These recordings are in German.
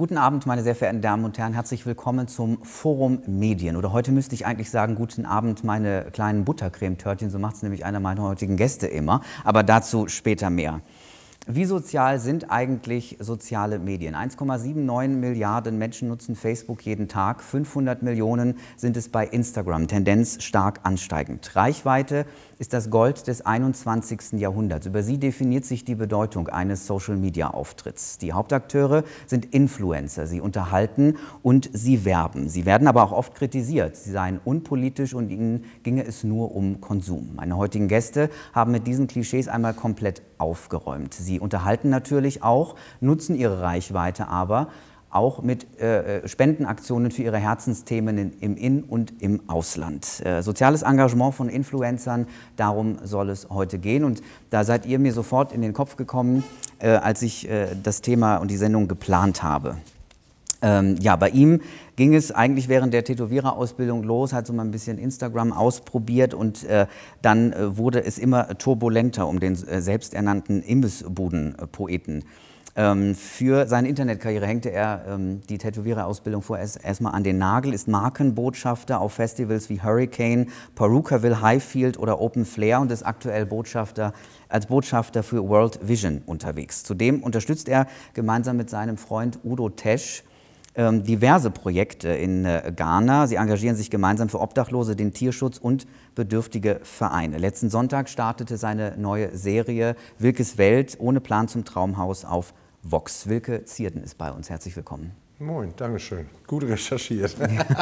Guten Abend, meine sehr verehrten Damen und Herren. Herzlich willkommen zum Forum Medien. Oder heute müsste ich eigentlich sagen, guten Abend, meine kleinen Buttercremetörtchen. So macht es nämlich einer meiner heutigen Gäste immer. Aber dazu später mehr. Wie sozial sind eigentlich soziale Medien? 1,79 Milliarden Menschen nutzen Facebook jeden Tag. 500 Millionen sind es bei Instagram. Tendenz stark ansteigend. Reichweite ist das Gold des 21. Jahrhunderts. Über sie definiert sich die Bedeutung eines Social-Media-Auftritts. Die Hauptakteure sind Influencer. Sie unterhalten und sie werben. Sie werden aber auch oft kritisiert. Sie seien unpolitisch und ihnen ginge es nur um Konsum. Meine heutigen Gäste haben mit diesen Klischees einmal komplett aufgeräumt. Sie unterhalten natürlich auch, nutzen ihre Reichweite aber auch mit Spendenaktionen für ihre Herzensthemen im In- und im Ausland. Soziales Engagement von Influencern, darum soll es heute gehen. Und da seid ihr mir sofort in den Kopf gekommen, als ich das Thema und die Sendung geplant habe. Ja, bei ihm ging es eigentlich während der Tätowiererausbildung los, hat so mal ein bisschen Instagram ausprobiert und dann wurde es immer turbulenter um den selbsternannten Imbissbuden-Poeten. Für seine Internetkarriere hängte er die Tätowiererausbildung vorerst erstmal an den Nagel, ist Markenbotschafter auf Festivals wie Hurricane, Perukaville, Highfield oder Open Flair und ist aktuell als Botschafter für World Vision unterwegs. Zudem unterstützt er gemeinsam mit seinem Freund Udo Tesch diverse Projekte in Ghana. Sie engagieren sich gemeinsam für Obdachlose, den Tierschutz und bedürftige Vereine. Letzten Sonntag startete seine neue Serie Wilkes Welt ohne Plan zum Traumhaus auf Vox. Wilke Zierden ist bei uns. Herzlich willkommen. Moin, Dankeschön. Gut recherchiert.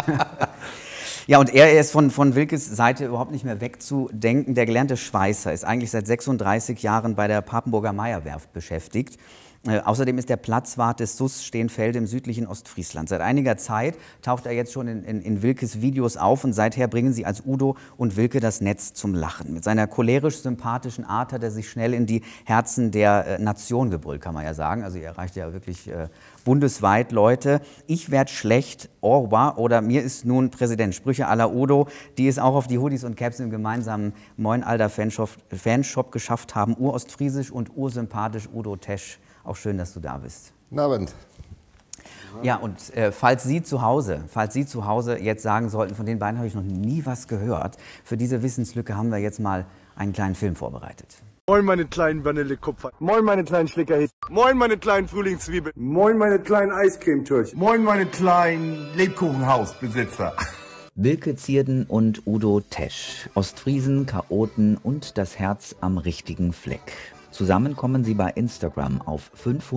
Ja, und er ist von Wilkes Seite überhaupt nicht mehr wegzudenken. Der gelernte Schweißer ist eigentlich seit 36 Jahren bei der Papenburger Meierwerft beschäftigt. Außerdem ist er Platzwart des SUS Steenfelde im südlichen Ostfriesland. Seit einiger Zeit taucht er jetzt schon in Wilkes Videos auf und seither bringen sie als Udo und Wilke das Netz zum Lachen. Mit seiner cholerisch-sympathischen Art hat er sich schnell in die Herzen der Nation gebrüllt, kann man ja sagen. Also er erreicht ja wirklich bundesweit Leute. Ich werd schlecht, Orwa oder mir ist nun Präsident. Sprüche à la Udo, die es auch auf die Hoodies und Caps im gemeinsamen Moin Alter Fanshop geschafft haben. Urostfriesisch und ursympathisch Udo Tesch. Auch schön, dass du da bist. Guten Abend. Ja, und falls Sie zu Hause jetzt sagen sollten, von den beiden habe ich noch nie was gehört, für diese Wissenslücke haben wir jetzt mal einen kleinen Film vorbereitet. Moin meine kleinen Vanillekupfer. Moin meine kleinen Schlickerhits. Moin meine kleinen Frühlingszwiebeln. Moin meine kleinen Eiscremetürchen. Moin meine kleinen Lebkuchenhausbesitzer. Wilke Zierden und Udo Tesch. Ostfriesen, Chaoten und das Herz am richtigen Fleck. Zusammen kommen sie bei Instagram auf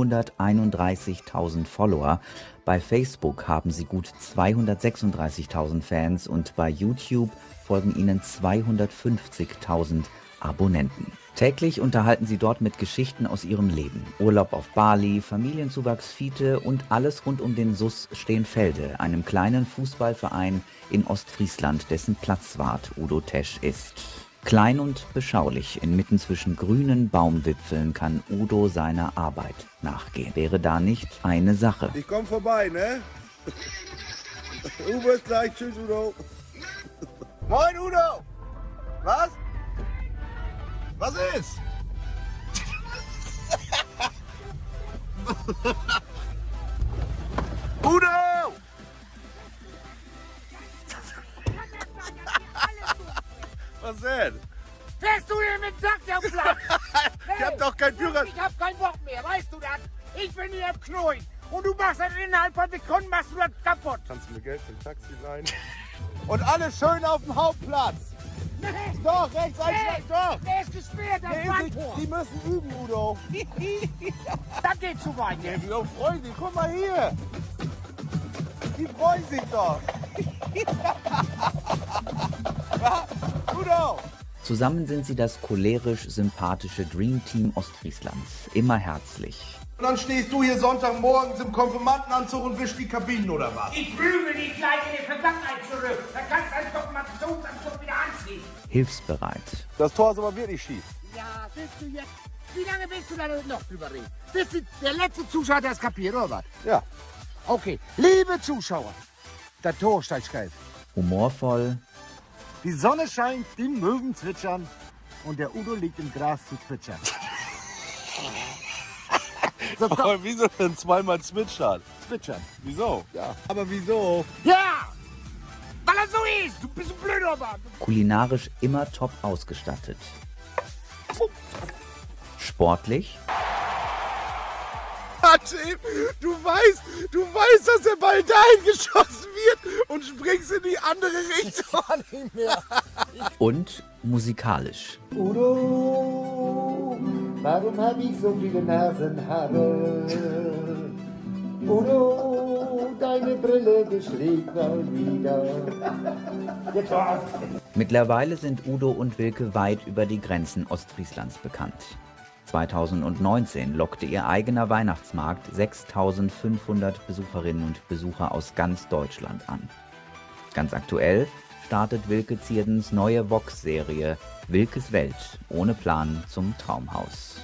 531.000 Follower. Bei Facebook haben sie gut 236.000 Fans und bei YouTube folgen ihnen 250.000 Abonnenten. Täglich unterhalten sie dort mit Geschichten aus ihrem Leben. Urlaub auf Bali, Familienzuwachs Fiete und alles rund um den SUS Steenfelde, einem kleinen Fußballverein in Ostfriesland, dessen Platzwart Udo Tesch ist. Klein und beschaulich, inmitten zwischen grünen Baumwipfeln kann Udo seiner Arbeit nachgehen. Wäre da nicht eine Sache? Ich komm vorbei, ne? Udo ist gleich. Tschüss, Udo. Moin, Udo. Was? Was ist? Udo! Was denn? Fährst du hier mit Takt am Platz? Hey, ich hab doch keinen Führer. Ich hab kein Wort mehr, weißt du das? Ich bin hier im Knochen und du machst das innerhalb von Sekunden, machst du das kaputt. Kannst du mir Geld für ein Taxi leihen? Und alle schön auf dem Hauptplatz. Nee. Doch, rechts einschlag, doch. Der ist gesperrt, das Bahntor. Die müssen üben, Udo. Das geht zu weit. Ja, die freuen sich. Guck mal hier. Die freuen sich doch. Ja, Udo. Zusammen sind sie das cholerisch-sympathische Dream Team Ostfrieslands. Immer herzlich. Und dann stehst du hier Sonntagmorgens im Konfirmandenanzug und wischst die Kabinen, oder was? Ich bügel dich gleich in die Vergangenheit zurück. Dann kannst du einen Dokumentationsanzug wieder anziehen. Hilfsbereit. Das Tor ist aber wirklich schief. Ja, willst du jetzt... Wie lange willst du da noch drüber reden? Bis der letzte Zuschauer das kapiert, oder was? Ja. Okay, liebe Zuschauer, das Tor steigt steif. Humorvoll. Die Sonne scheint, die Möwen zwitschern und der Udo liegt im Gras zu zwitschern. So, Aber wieso denn zweimal zwitschern? zwitschern. Wieso? Ja. Aber wieso? Ja! Weil er so ist! Du bist ein blöder Mann! Kulinarisch immer top ausgestattet. Sportlich. Tim, du weißt, dass der Ball dahin geschossen wird und springst in die andere Richtung. Und musikalisch. Udo, warum hab ich so viele Nasenhaare? Udo, deine Brille beschlägt mal wieder. Mittlerweile sind Udo und Wilke weit über die Grenzen Ostfrieslands bekannt. 2019 lockte ihr eigener Weihnachtsmarkt 6.500 Besucherinnen und Besucher aus ganz Deutschland an. Ganz aktuell startet Wilke Zierdens neue Vox-Serie Wilkes Welt ohne Plan zum Traumhaus.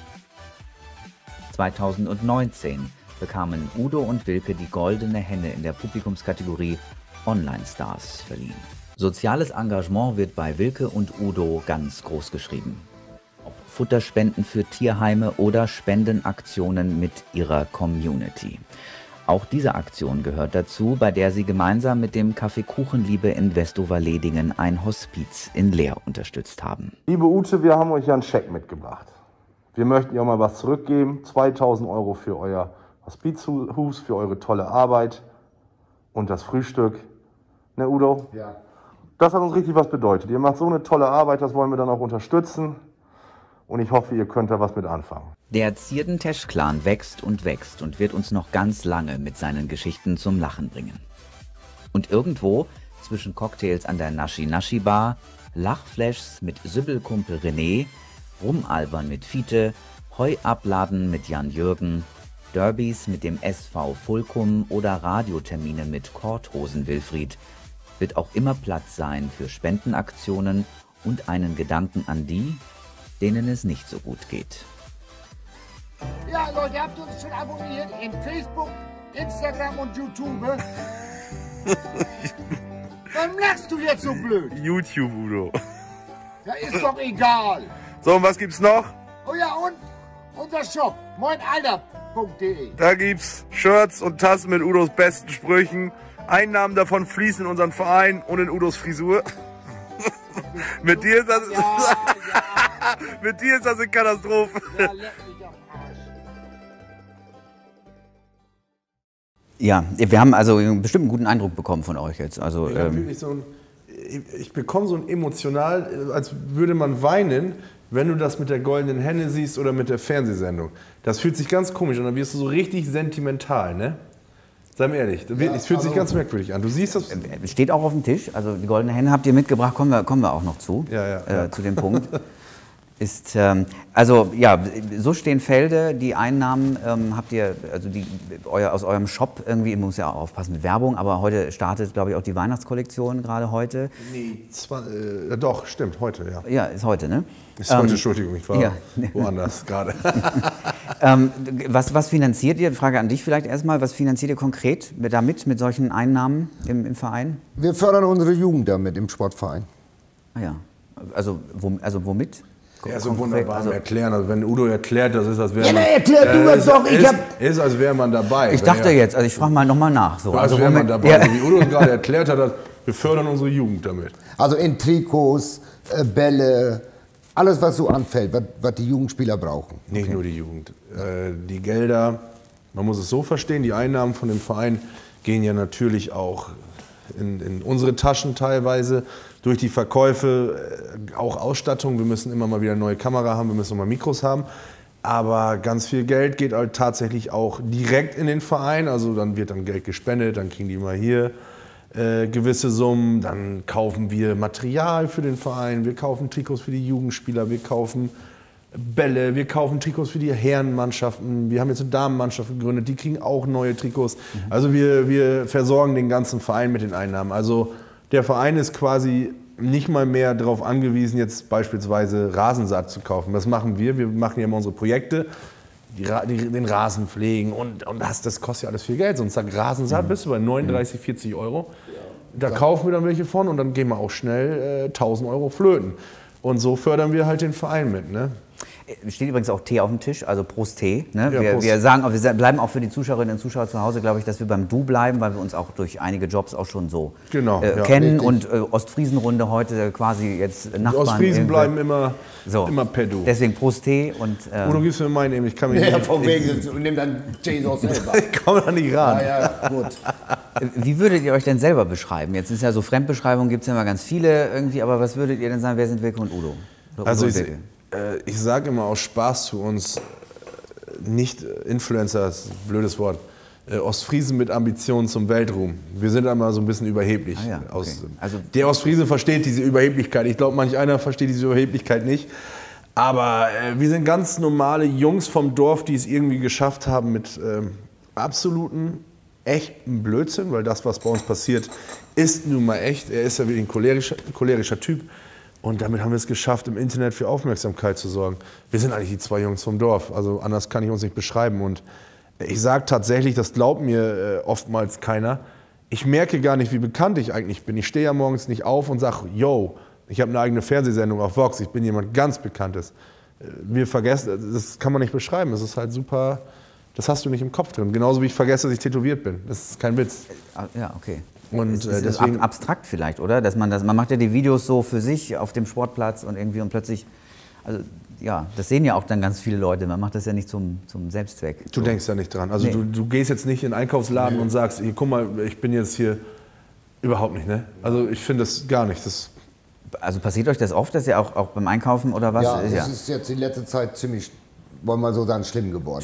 2019 bekamen Udo und Wilke die Goldene Henne in der Publikumskategorie Online-Stars verliehen. Soziales Engagement wird bei Wilke und Udo ganz groß geschrieben. Ob Futterspenden für Tierheime oder Spendenaktionen mit ihrer Community. Auch diese Aktion gehört dazu, bei der sie gemeinsam mit dem Café Kuchenliebe in Westover-Ledingen ein Hospiz in Leer unterstützt haben. Liebe Ute, wir haben euch ja einen Scheck mitgebracht. Wir möchten ja mal was zurückgeben. 2.000 € für euer Hospizhus, für eure tolle Arbeit und das Frühstück. Ne, Udo? Ja. Das hat uns richtig was bedeutet. Ihr macht so eine tolle Arbeit, das wollen wir dann auch unterstützen. Und ich hoffe, ihr könnt da was mit anfangen. Der Zierden-Tesch-Clan wächst und wird uns noch ganz lange mit seinen Geschichten zum Lachen bringen. Und irgendwo zwischen Cocktails an der Naschi-Naschi-Bar, Lachflashs mit Sübbelkumpel René, Rumalbern mit Fiete, Heuabladen mit Jan-Jürgen, Derbys mit dem SV Fulkum oder Radiotermine mit Korthosen Wilfried wird auch immer Platz sein für Spendenaktionen und einen Gedanken an die, denen es nicht so gut geht. Ja, Leute, habt ihr uns schon abonniert in Facebook, Instagram und YouTube? Warum lachst du jetzt so blöd? YouTube, Udo. Ja, ist doch egal. So, und was gibt's noch? Oh ja, und unser Shop, moinalter.de. Da gibt's Shirts und Tassen mit Udos besten Sprüchen. Einnahmen davon fließen in unseren Verein und in Udos Frisur. Mit dir ist das... Ja. Mit dir ist das eine Katastrophe. Ja, leck mich am Arsch. Ja, wir haben also bestimmt einen guten Eindruck bekommen von euch jetzt. Also, Ich bekomme so ein emotional, als würde man weinen, wenn du das mit der Goldenen Henne siehst oder mit der Fernsehsendung. Das fühlt sich ganz komisch an, dann wirst du so richtig sentimental, ne? Sei mir ehrlich, es fühlt sich ganz merkwürdig an. Du siehst das... steht auch auf dem Tisch, also die Goldene Henne habt ihr mitgebracht, kommen wir auch noch zu, Ja. zu dem Punkt. Ist, also ja, so stehen Felde, die Einnahmen habt ihr, also aus eurem Shop irgendwie, ich muss ja auch aufpassen mit Werbung, aber heute startet, glaube ich, auch die Weihnachtskollektion gerade heute. Nee, doch, stimmt, heute, ja. Ja, ist heute, ne? Ist heute, Entschuldigung, ich war ja. woanders gerade. Was finanziert ihr? Frage an dich vielleicht erstmal, was finanziert ihr konkret mit solchen Einnahmen im Verein? Wir fördern unsere Jugend damit im Sportverein. Ah ja, also womit? Ja, so wunderbar erklären. Also wenn Udo erklärt, das ist, als wäre Ja, man... erklär du das doch, Ist, als wäre man dabei. Ich dachte jetzt, also ich frage mal nochmal nach. So. Als wäre man dabei. Ja. Also wie Udo gerade erklärt hat, wir fördern unsere Jugend damit. Also in Trikots, Bälle, alles was so anfällt, was die Jugendspieler brauchen. Nicht nur die Jugend. Die Gelder, man muss es so verstehen, die Einnahmen von dem Verein gehen ja natürlich auch in unsere Taschen teilweise. Durch die Verkäufe, auch Ausstattung, wir müssen immer mal wieder eine neue Kamera haben, wir müssen noch mal Mikros haben. Aber ganz viel Geld geht halt tatsächlich auch direkt in den Verein. Also dann wird dann Geld gespendet, dann kriegen die mal hier gewisse Summen. Dann kaufen wir Material für den Verein, wir kaufen Trikots für die Jugendspieler, wir kaufen Bälle, wir kaufen Trikots für die Herrenmannschaften. Wir haben jetzt eine Damenmannschaft gegründet, die kriegen auch neue Trikots. Also wir versorgen den ganzen Verein mit den Einnahmen. Also der Verein ist quasi nicht mal mehr darauf angewiesen, jetzt beispielsweise Rasensaat zu kaufen. Das machen wir. Wir machen ja immer unsere Projekte, den Rasen pflegen und das kostet ja alles viel Geld. Sonst sagt Rasensaat, bist du bei 39, 40 €. Da kaufen wir dann welche von und dann gehen wir auch schnell 1.000 € flöten. Und so fördern wir halt den Verein mit. Ne? Steht übrigens auch Tee auf dem Tisch, also Prost Tee. Ne? Ja, Prost. Wir bleiben auch für die Zuschauerinnen und Zuschauer zu Hause, glaube ich, dass wir beim Du bleiben, weil wir uns auch durch einige Jobs auch schon so kennen. Und Ostfriesenrunde heute quasi jetzt Nachbarn. Die Ostfriesen bleiben immer per Du. Deswegen Prost Tee und... Udo, gibst du mir meinen eben, ich kann mich nicht... Von wegen, nimm dann Jesus selber. Ich komme da nicht ran. Ja, gut. Wie würdet ihr euch denn selber beschreiben? Jetzt ist ja so Fremdbeschreibungen, gibt es ja immer ganz viele irgendwie, aber was würdet ihr denn sagen, wer sind Wilke und Udo? Oder Also Udo ich sage immer aus Spaß zu uns, nicht Influencer, das ist ein blödes Wort, Ostfriesen mit Ambitionen zum Weltruhm. Wir sind einmal so ein bisschen überheblich. Ah ja, okay. Also der Ostfriese versteht diese Überheblichkeit. Ich glaube, manch einer versteht diese Überheblichkeit nicht. Aber wir sind ganz normale Jungs vom Dorf, die es irgendwie geschafft haben mit absoluten, echten Blödsinn, weil das, was bei uns passiert, ist nun mal echt. Er ist ja wirklich ein cholerischer Typ. Und damit haben wir es geschafft, im Internet für Aufmerksamkeit zu sorgen. Wir sind eigentlich die zwei Jungs vom Dorf, also anders kann ich uns nicht beschreiben. Und ich sage tatsächlich, das glaubt mir oftmals keiner, ich merke gar nicht, wie bekannt ich eigentlich bin. Ich stehe ja morgens nicht auf und sage, yo, ich habe eine eigene Fernsehsendung auf Vox, ich bin jemand ganz Bekanntes. Wir vergessen, das kann man nicht beschreiben, das ist halt super, das hast du nicht im Kopf drin. Genauso wie ich vergesse, dass ich tätowiert bin, das ist kein Witz. Ja, okay. Und ist deswegen abstrakt vielleicht, oder? Dass man macht ja die Videos so für sich auf dem Sportplatz und irgendwie und plötzlich, also ja, das sehen ja auch dann ganz viele Leute. Man macht das ja nicht zum Selbstzweck. Du denkst ja nicht dran. Also du gehst jetzt nicht in den Einkaufsladen und sagst, hier, guck mal, ich bin jetzt hier überhaupt nicht, ne? Also ich finde das gar nicht. Also passiert euch das oft, dass ihr auch beim Einkaufen oder was? Ja, das ist jetzt in letzter Zeit ziemlich, wollen wir so sagen, schlimm geworden.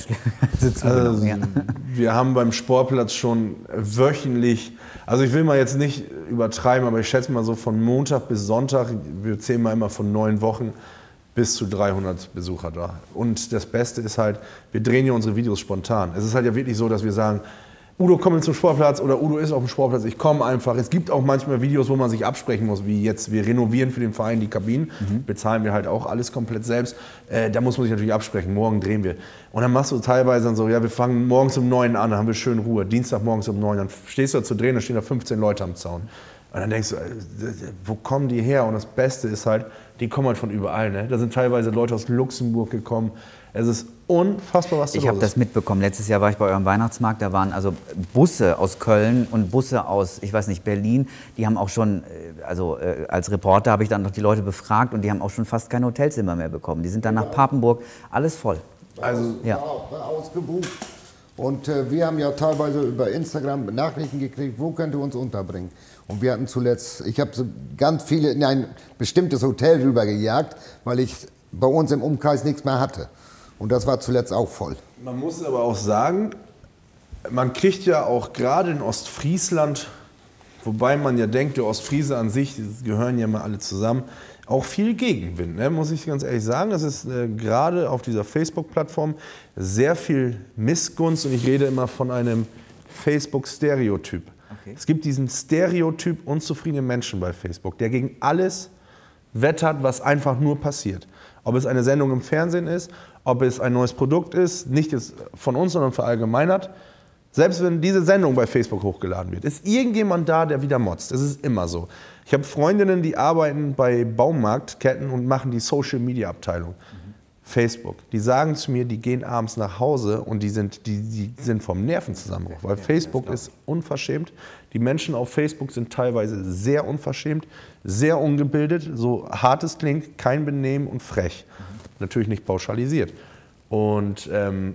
Also, wir haben beim Sportplatz schon wöchentlich, also ich will mal jetzt nicht übertreiben, aber ich schätze mal so von Montag bis Sonntag, wir zählen mal immer von 9 Wochen, bis zu 300 Besucher da. Und das Beste ist halt, wir drehen ja unsere Videos spontan. Es ist halt ja wirklich so, dass wir sagen, Udo, komm zum Sportplatz oder Udo ist auf dem Sportplatz, ich komme einfach. Es gibt auch manchmal Videos, wo man sich absprechen muss, wie jetzt, wir renovieren für den Verein die Kabinen, bezahlen wir halt auch alles komplett selbst. Da muss man sich natürlich absprechen, morgen drehen wir. Und dann machst du teilweise dann so, ja, wir fangen morgens um 9 an, dann haben wir schön Ruhe. Dienstag morgens um 9, dann stehst du da zu drehen, dann stehen da 15 Leute am Zaun. Und dann denkst du, wo kommen die her? Und das Beste ist halt, die kommen halt von überall. Ne? Da sind teilweise Leute aus Luxemburg gekommen. Es ist unfassbar, was da los ist. Ich habe das mitbekommen. Letztes Jahr war ich bei eurem Weihnachtsmarkt. Da waren also Busse aus Köln und Busse aus, ich weiß nicht, Berlin. Die haben auch schon, also als Reporter habe ich dann noch die Leute befragt und die haben auch schon fast kein Hotelzimmer mehr bekommen. Die sind dann nach Papenburg, alles voll. Also ja, ausgebucht. Und wir haben ja teilweise über Instagram Nachrichten gekriegt, wo könnt ihr uns unterbringen? Und wir hatten zuletzt, ich habe so ganz viele in ein bestimmtes Hotel rübergejagt, weil ich bei uns im Umkreis nichts mehr hatte. Und das war zuletzt auch voll. Man muss aber auch sagen, man kriegt ja auch gerade in Ostfriesland, wobei man ja denkt, die Ostfriese an sich, die gehören ja mal alle zusammen, auch viel Gegenwind, ne? Muss ich ganz ehrlich sagen. Es ist gerade auf dieser Facebook-Plattform sehr viel Missgunst und ich rede immer von einem Facebook-Stereotyp. Okay. Es gibt diesen Stereotyp unzufriedene Menschen bei Facebook, der gegen alles wettert, was einfach nur passiert. Ob es eine Sendung im Fernsehen ist, ob es ein neues Produkt ist, nicht jetzt von uns, sondern verallgemeinert. Selbst wenn diese Sendung bei Facebook hochgeladen wird, ist irgendjemand da, der wieder motzt. Es ist immer so. Ich habe Freundinnen, die arbeiten bei Baumarktketten und machen die Social-Media-Abteilung. Facebook. Die sagen zu mir, die gehen abends nach Hause und die sind vom Nervenzusammenbruch, weil Facebook ist unverschämt. Die Menschen auf Facebook sind teilweise sehr unverschämt, sehr ungebildet, so hart es klingt, kein Benehmen und frech. Natürlich nicht pauschalisiert. Und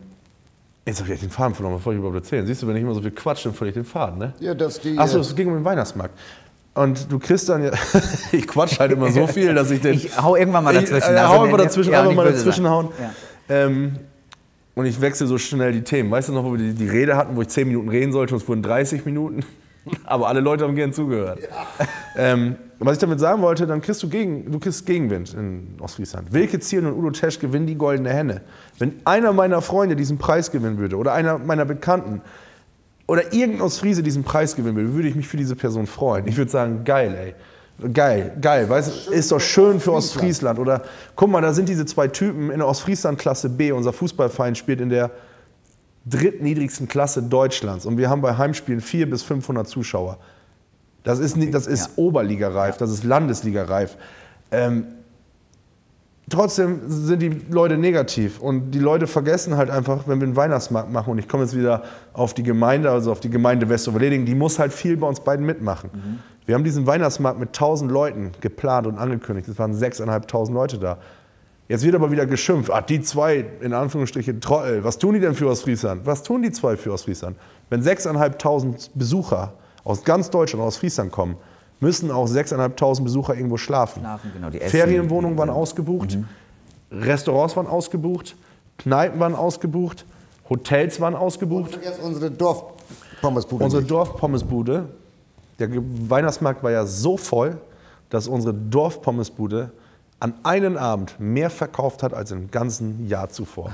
jetzt habe ich den Faden verloren, was wollte ich überhaupt erzählen? Siehst du, wenn ich immer so viel quatsche, dann verliere ich den Faden, ne? Ja, Achso, es ging um den Weihnachtsmarkt. Und du kriegst dann ja, ich quatsch halt immer so viel, dass ich den... Ich hau irgendwann mal dazwischen. Hau einfach dazwischen, ja, einfach mal dazwischen hauen. Ja. Und ich wechsle so schnell die Themen. Weißt du noch, wo wir die Rede hatten, wo ich 10 Minuten reden sollte und es wurden 30 Minuten? Aber alle Leute haben gern zugehört. Ja. Was ich damit sagen wollte, dann kriegst du Gegenwind in Ostfriesland. Wilke Zielen und Udo Tesch gewinnen die Goldene Henne. Wenn einer meiner Freunde diesen Preis gewinnen würde oder einer meiner Bekannten oder irgendein Ostfriese diesen Preis gewinnen würde, würde ich mich für diese Person freuen. Ich würde sagen, geil, ey. Geil, weißt du, ist doch schön für Ostfriesland. Oder guck mal, da sind diese zwei Typen in der Ostfriesland-Klasse B. Unser Fußballverein spielt in der drittniedrigsten Klasse Deutschlands. Und wir haben bei Heimspielen 400 bis 500 Zuschauer. Das ist, das ist Oberligareif, das ist Landesligareif. trotzdem sind die Leute negativ und die Leute vergessen halt einfach, wenn wir einen Weihnachtsmarkt machen, und ich komme jetzt wieder auf die Gemeinde, also auf die Gemeinde Westoverleding, die muss halt viel bei uns beiden mitmachen. Wir haben diesen Weihnachtsmarkt mit 1000 Leuten geplant und angekündigt, es waren 6.500 Leute da. Jetzt wird aber wieder geschimpft, die zwei, in Anführungsstrichen, Trottel, was tun die denn für Ostfriesland? Was tun die zwei für Ostfriesland? Wenn 6.500 Besucher aus ganz Deutschland, aus Friesland kommen, müssen auch 6.500 Besucher irgendwo schlafen. Genau, die Ferienwohnungen waren ausgebucht, Restaurants waren ausgebucht, Kneipen waren ausgebucht, Hotels waren ausgebucht. Und jetzt unsere Dorfpommesbude. Unsere Dorfpommesbude, der Weihnachtsmarkt war ja so voll, dass unsere Dorfpommesbude an einem Abend mehr verkauft hat als im ganzen Jahr zuvor.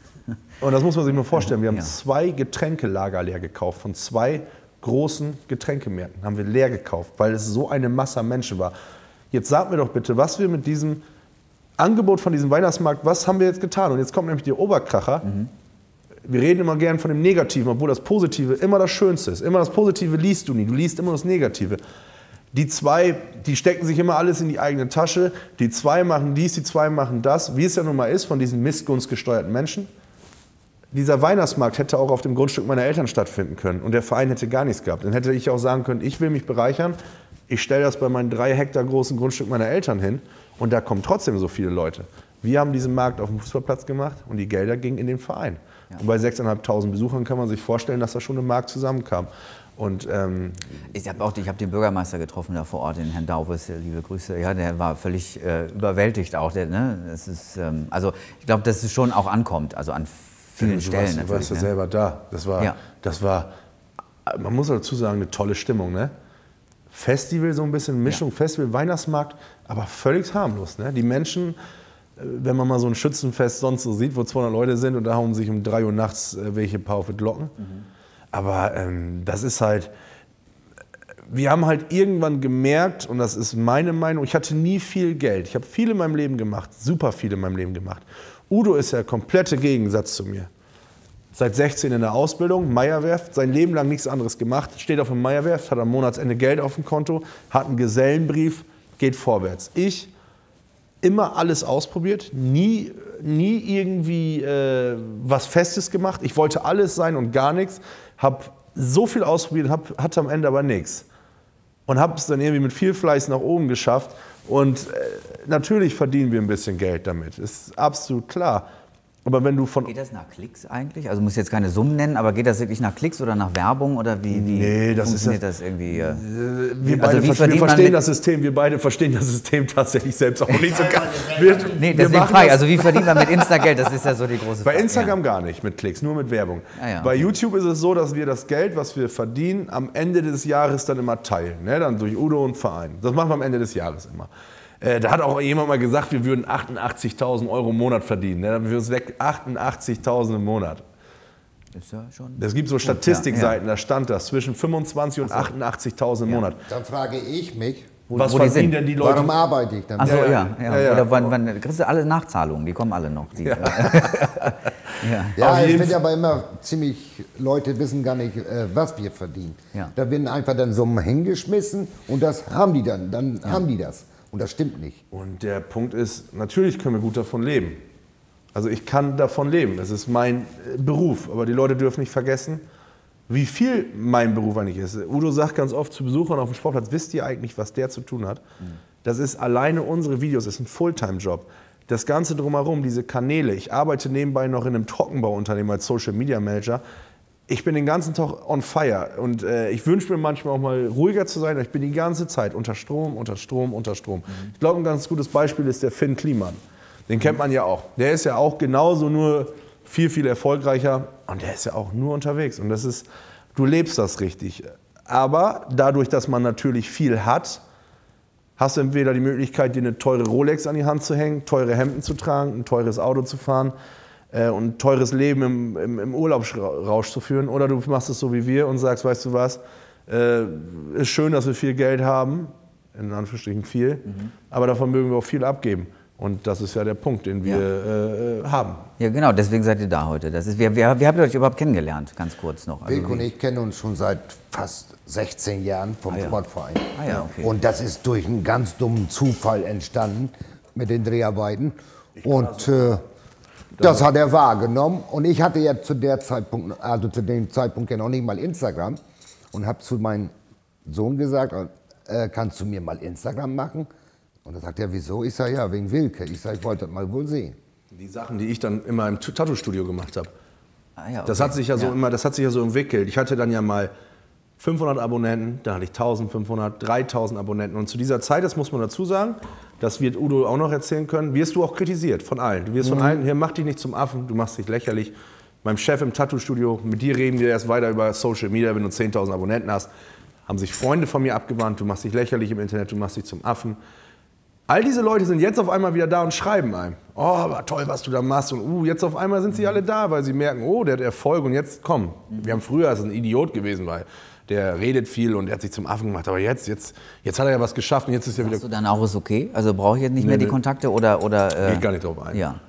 Und das muss man sich mal vorstellen. Wir haben 2 Getränkelager leer gekauft von 2 großen Getränkemärkten. Haben wir leer gekauft, weil es so eine Masse an Menschen war. Jetzt sag mir doch bitte, was wir mit diesem Angebot von diesem Weihnachtsmarkt, was haben wir jetzt getan? Und jetzt kommt nämlich der Oberkracher. Wir reden immer gern von dem Negativen, obwohl das Positive immer das Schönste ist. Immer das Positive liest du nie, du liest immer das Negative. Die 2, die stecken sich immer alles in die eigene Tasche. Die 2 machen dies, die 2 machen das. Wie es ja nun mal ist von diesen missgunstgesteuerten Menschen. Dieser Weihnachtsmarkt hätte auch auf dem Grundstück meiner Eltern stattfinden können. Und der Verein hätte gar nichts gehabt. Dann hätte ich auch sagen können, ich will mich bereichern. Ich stelle das bei meinem 3 Hektar großen Grundstück meiner Eltern hin. Und da kommen trotzdem so viele Leute. Wir haben diesen Markt auf dem Fußballplatz gemacht und die Gelder gingen in den Verein. Und bei 6.500 Besuchern kann man sich vorstellen, dass da schon ein Markt zusammenkam. Und, ich habe den Bürgermeister getroffen da vor Ort, den Herrn Daubes, liebe Grüße. Ja, der war völlig überwältigt auch. Das ist, also ich glaube, dass es schon auch ankommt, also an vielen Stellen. Du warst ja selber da. Das war, man muss dazu sagen, eine tolle Stimmung. Ne? Festival, so ein bisschen Mischung, Festival, Weihnachtsmarkt, aber völlig harmlos. Ne? Die Menschen, wenn man mal so ein Schützenfest sonst so sieht, wo 200 Leute sind und da hauen sich um 3 Uhr nachts welche paar auf die Glocken. Aber das ist halt, wir haben halt irgendwann gemerkt, und das ist meine Meinung, ich hatte nie viel Geld. Ich habe viel in meinem Leben gemacht, super viel in meinem Leben gemacht. Udo ist der komplette Gegensatz zu mir. Seit 16 in der Ausbildung, Meierwerft, sein Leben lang nichts anderes gemacht, steht auf dem Meierwerft, hat am Monatsende Geld auf dem Konto, hat einen Gesellenbrief, geht vorwärts. Ich immer alles ausprobiert, nie irgendwie was Festes gemacht. Ich wollte alles sein und gar nichts. Habe so viel ausprobiert, hatte am Ende aber nichts. Und habe es dann irgendwie mit viel Fleiß nach oben geschafft. Und natürlich verdienen wir ein bisschen Geld damit, ist absolut klar. Aber wenn du von... Geht das nach Klicks eigentlich? Also muss jetzt keine Summen nennen, aber geht das wirklich nach Klicks oder nach Werbung oder wie nee, das funktioniert ist das irgendwie? Wir verstehen das System, wir beide verstehen das System tatsächlich selbst auch nicht so ganz. Nee, deswegen frage ich, also wie verdient man mit Insta Geld? Das ist ja so die große Frage. Bei Instagram gar nicht mit Klicks, nur mit Werbung. Bei YouTube ist es so, dass wir das Geld, was wir verdienen, am Ende des Jahres dann immer teilen. Ne? Dann durch Udo und Verein. Das machen wir am Ende des Jahres immer. Da hat auch jemand mal gesagt, wir würden 88.000 € im Monat verdienen. Dann haben wir uns weg 88.000 im Monat. Ist ja schon. Es gibt so Statistikseiten, da stand das, zwischen 25.000 und 88.000 im Monat. Dann frage ich mich, was verdienen denn die Leute? Warum arbeite ich dann? Achso, ja. Oder wann kriegst du alle Nachzahlungen, die kommen alle noch. Ich finde aber immer ziemlich, Leute wissen gar nicht, was wir verdienen. Ja. Da werden einfach dann Summen hingeschmissen und das haben die dann haben die das. Und das stimmt nicht. Und der Punkt ist, natürlich können wir gut davon leben. Also ich kann davon leben, das ist mein Beruf. Aber die Leute dürfen nicht vergessen, wie viel mein Beruf eigentlich ist. Udo sagt ganz oft zu Besuchern auf dem Sportplatz, wisst ihr eigentlich, was der zu tun hat? Das ist alleine unsere Videos, das ist ein Fulltime-Job. Das Ganze drumherum, diese Kanäle. Ich arbeite nebenbei noch in einem Trockenbauunternehmen als Social Media Manager. Ich bin den ganzen Tag on fire und ich wünsche mir manchmal auch mal ruhiger zu sein, aber ich bin die ganze Zeit unter Strom, unter Strom, unter Strom. Ich glaube, ein ganz gutes Beispiel ist der Finn Kliman. Den kennt man ja auch. Der ist ja auch genauso, nur viel erfolgreicher und der ist ja auch nur unterwegs. Und das ist, du lebst das richtig. Aber dadurch, dass man natürlich viel hat, hast du entweder die Möglichkeit, dir eine teure Rolex an die Hand zu hängen, teure Hemden zu tragen, ein teures Auto zu fahren, und ein teures Leben im Urlaubsrausch zu führen. Oder du machst es so wie wir und sagst, weißt du was, ist schön, dass wir viel Geld haben, in Anführungsstrichen viel, aber davon mögen wir auch viel abgeben. Und das ist ja der Punkt, den wir haben. Ja, genau, deswegen seid ihr da heute. Wie habt ihr euch überhaupt kennengelernt, ganz kurz noch? Wilk und ich kennen uns schon seit fast 16 Jahren vom Sportverein. Okay. Und das ist durch einen ganz dummen Zufall entstanden mit den Dreharbeiten. Und das hat er wahrgenommen. Und ich hatte ja zu dem Zeitpunkt ja noch nicht mal Instagram und habe zu meinem Sohn gesagt, kannst du mir mal Instagram machen? Und er sagt, ja, wieso? Ich sage, ja, wegen Wilke. Ich sage, ich wollte das mal wohl sehen. Die Sachen, die ich dann immer im Tattoo-Studio gemacht habe. Ah, ja, okay. Das hat sich ja so immer, das hat sich ja so entwickelt. Ich hatte dann ja mal 500 Abonnenten, dann hatte ich 1500, 3000 Abonnenten. Und zu dieser Zeit, das muss man dazu sagen, das wird Udo auch noch erzählen können, wirst du auch kritisiert von allen. Du wirst von allen, hier, mach dich nicht zum Affen, du machst dich lächerlich. Meinem Chef im Tattoo-Studio, mit dir reden wir erst weiter über Social Media, wenn du 10.000 Abonnenten hast. Haben sich Freunde von mir abgewandt, du machst dich lächerlich im Internet, du machst dich zum Affen. All diese Leute sind jetzt auf einmal wieder da und schreiben einem, oh, war toll, was du da machst. Und jetzt auf einmal sind sie alle da, weil sie merken, oh, der hat Erfolg und jetzt komm. Wir haben früher, das ist ein Idiot gewesen, weil der redet viel und der hat sich zum Affen gemacht. Aber jetzt hat er ja was geschafft und jetzt ist er wieder... Sagst du dann auch, ist okay? Also brauche ich jetzt nicht mehr die Kontakte oder geht gar nicht drauf ein. Ja.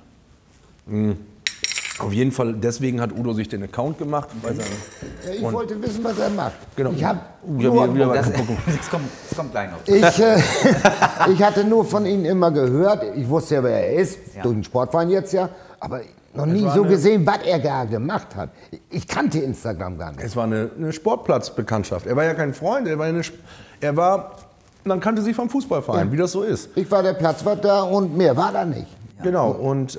Auf jeden Fall, deswegen hat Udo sich den Account gemacht. Ich wollte wissen, was er macht. Genau. Ich habe Das kommt gleich noch. ich hatte nur von ihm immer gehört, ich wusste ja, wer er ist, durch den Sportverein jetzt ja, aber noch nie so gesehen, was er da gemacht hat. Ich kannte Instagram gar nicht. Es war eine Sportplatzbekanntschaft. Er war ja kein Freund, man kannte sich vom Fußballverein, wie das so ist. Ich war der Platzwart da und mehr war da nicht. Ja. Genau, und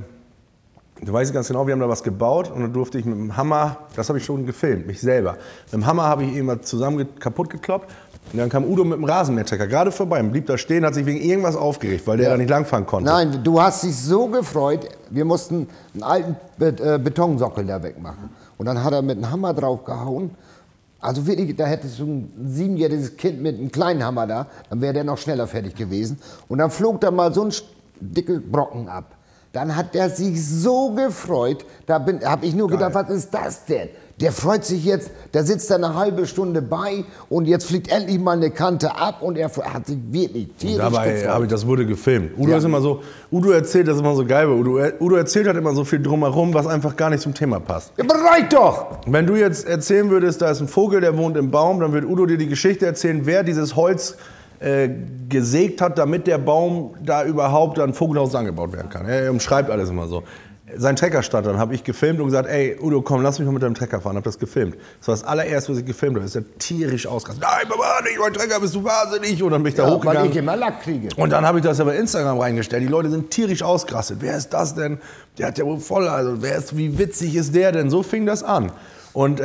du weißt ganz genau, wir haben da was gebaut und dann durfte ich mit dem Hammer, das habe ich schon gefilmt, mich selber. Mit dem Hammer habe ich ihn mal kaputt gekloppt und dann kam Udo mit dem Rasenmähertrecker gerade vorbei und blieb da stehen, hat sich wegen irgendwas aufgeregt, weil der da nicht langfahren konnte. Nein, du hast dich so gefreut, wir mussten einen alten Betonsockel da wegmachen. Und dann hat er mit dem Hammer drauf gehauen. Also wirklich, da hättest du ein 7-jähriges Kind mit einem kleinen Hammer da, dann wäre der noch schneller fertig gewesen. Und dann flog da mal so ein dicker Brocken ab. Dann hat er sich so gefreut, da habe ich nur gedacht, was ist das denn? Der freut sich jetzt, der sitzt da eine halbe Stunde bei und jetzt fliegt endlich mal eine Kante ab und er hat sich wirklich tierisch gefreut. Das wurde gefilmt. Udo ist immer so, Udo erzählt das immer so geil, weil Udo erzählt halt immer so viel drumherum, was einfach gar nicht zum Thema passt. Ja, bereit doch! Wenn du jetzt erzählen würdest, da ist ein Vogel, der wohnt im Baum, dann würde Udo dir die Geschichte erzählen, wer dieses Holz gesägt hat, damit der Baum da überhaupt ein Vogelhaus angebaut werden kann. Er umschreibt alles immer so. Sein Trecker stand dann, habe ich gefilmt und gesagt, ey Udo, komm, lass mich mal mit deinem Trecker fahren. Habe das gefilmt. Das war das allererste, was ich gefilmt habe. Ist er tierisch ausgerastet. Nein, Papa, nicht mein Trecker, bist du wahnsinnig? Und dann bin ich da hochgegangen. Weil ich immer Lack kriege. Und dann habe ich das ja bei Instagram reingestellt. Die Leute sind tierisch ausgerastet. Wer ist das denn? Der hat ja wohl voll, also wie witzig ist der denn? So fing das an. Und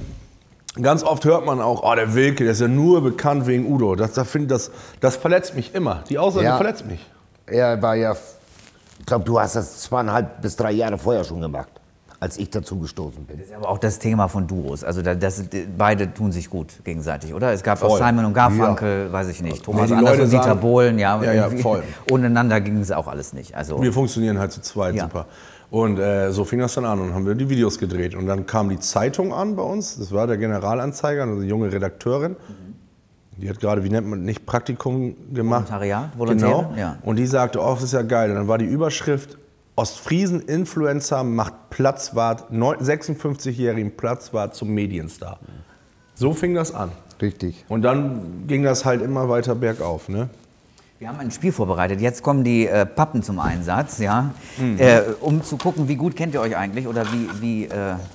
ganz oft hört man auch, oh, der Wilke, der ist ja nur bekannt wegen Udo. Das verletzt mich immer. Die Aussage verletzt mich. Er war ja, ich glaube, du hast das 2,5 bis 3 Jahre vorher schon gemacht, als ich dazu gestoßen bin. Das ist aber auch das Thema von Duos. Also beide tun sich gut gegenseitig, oder? Es gab auch Simon und Garfunkel, weiß ich nicht, Thomas Anders und Dieter Bohlen. Ja, voll. Ohneinander ging es auch alles nicht. Also, wir funktionieren halt zu zweit super. Und so fing das dann an und haben wir die Videos gedreht. Und dann kam die Zeitung an bei uns, das war der Generalanzeiger, eine junge Redakteurin. Die hat gerade, wie nennt man, nicht Praktikum gemacht. Volontär, genau. Ja. Und die sagte, oh, das ist ja geil. Und dann war die Überschrift, Ostfriesen-Influencer macht Platzwart, 56-jährigen Platzwart zum Medienstar. So fing das an. Richtig. Und dann ging das halt immer weiter bergauf, ne? Wir haben ein Spiel vorbereitet. Jetzt kommen die Pappen zum Einsatz, ja, um zu gucken, wie gut kennt ihr euch eigentlich oder wie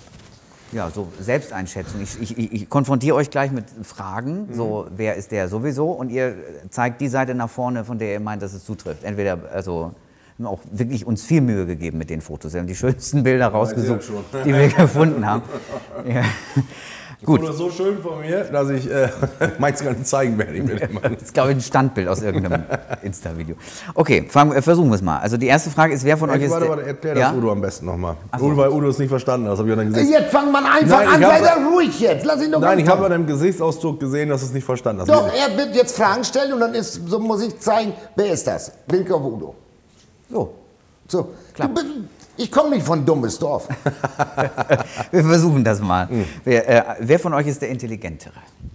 so Selbsteinschätzung. Ich konfrontiere euch gleich mit Fragen, so wer ist der sowieso, und ihr zeigt die Seite nach vorne, von der ihr meint, dass es zutrifft. Entweder, also wir haben auch wirklich uns viel Mühe gegeben mit den Fotos. Wir haben die schönsten Bilder rausgesucht, die wir gefunden haben. Ja. Gut. Das ist so schön von mir, dass ich meins gar nicht zeigen werde. Das ist, glaube ich, ein Standbild aus irgendeinem Insta-Video. Okay, versuchen wir es mal. Also die erste Frage ist, wer von euch ist... Warte, erklär das Udo am besten nochmal. So. Weil Udo es nicht verstanden hat, das habe ich an deinem Gesicht... Jetzt fang mal einfach an, sei da ruhig jetzt. Lass ihn doch Nein, ich habe an deinem Gesichtsausdruck gesehen, dass du es nicht verstanden hast. Doch, er wird jetzt Fragen stellen und dann so muss ich zeigen, wer ist das? Wilke oder Udo? So. Klar. Ich komme nicht von dummes Dorf. Wir versuchen das mal. Wer von euch ist der Intelligentere?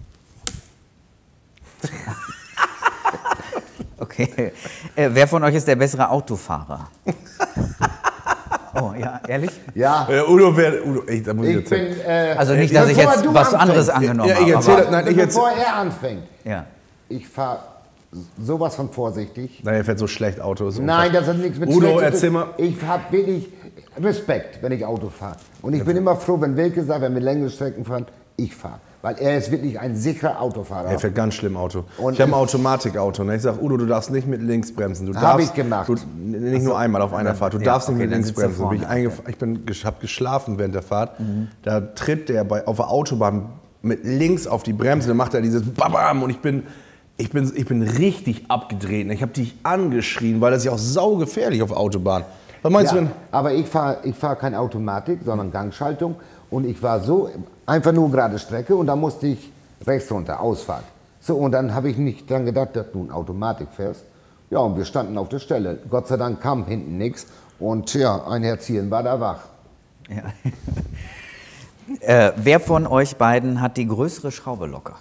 Okay. Wer von euch ist der bessere Autofahrer? Oh, ja, ehrlich? Ja. Udo, da muss ich erzählen. Also nicht, dass ich jetzt was anderes angenommen habe. Bevor er anfängt. Ja. Ich fahre sowas von vorsichtig. Nein, er fährt so schlecht Autos. Nein, das hat nichts mit Udo, schlecht zu erzähl tun. mal. Ich habe wirklich Respekt, wenn ich Auto fahre. Und ich bin immer froh, wenn Wilke sagt, wenn wir längere Strecken fahren, ich fahre. Weil er ist wirklich ein sicherer Autofahrer. Er fährt ganz schlimm Auto. Und ich habe ein Automatikauto. Ne? Ich sage, Udo, du darfst nicht mit links bremsen. Habe ich gemacht. Nicht nur einmal auf einer Fahrt. Du darfst nicht mit links bremsen. Ich habe geschlafen während der Fahrt. Da tritt der auf der Autobahn mit links auf die Bremse. Dann macht er dieses Babam. Und ich bin richtig abgedreht. Ich habe dich angeschrien, weil das ist ja auch saugefährlich auf der Autobahn. Was meinst du denn? Aber ich fahr keine Automatik, sondern Gangschaltung. Und ich war so, einfach nur gerade Strecke und da musste ich rechts runter, Ausfahrt. So, und dann habe ich nicht dran gedacht, dass du ein Automatik fährst. Ja, und wir standen auf der Stelle. Gott sei Dank kam hinten nichts. Und ja, ein Herzchen war da wach. Ja. Wer von euch beiden hat die größere Schraube locker?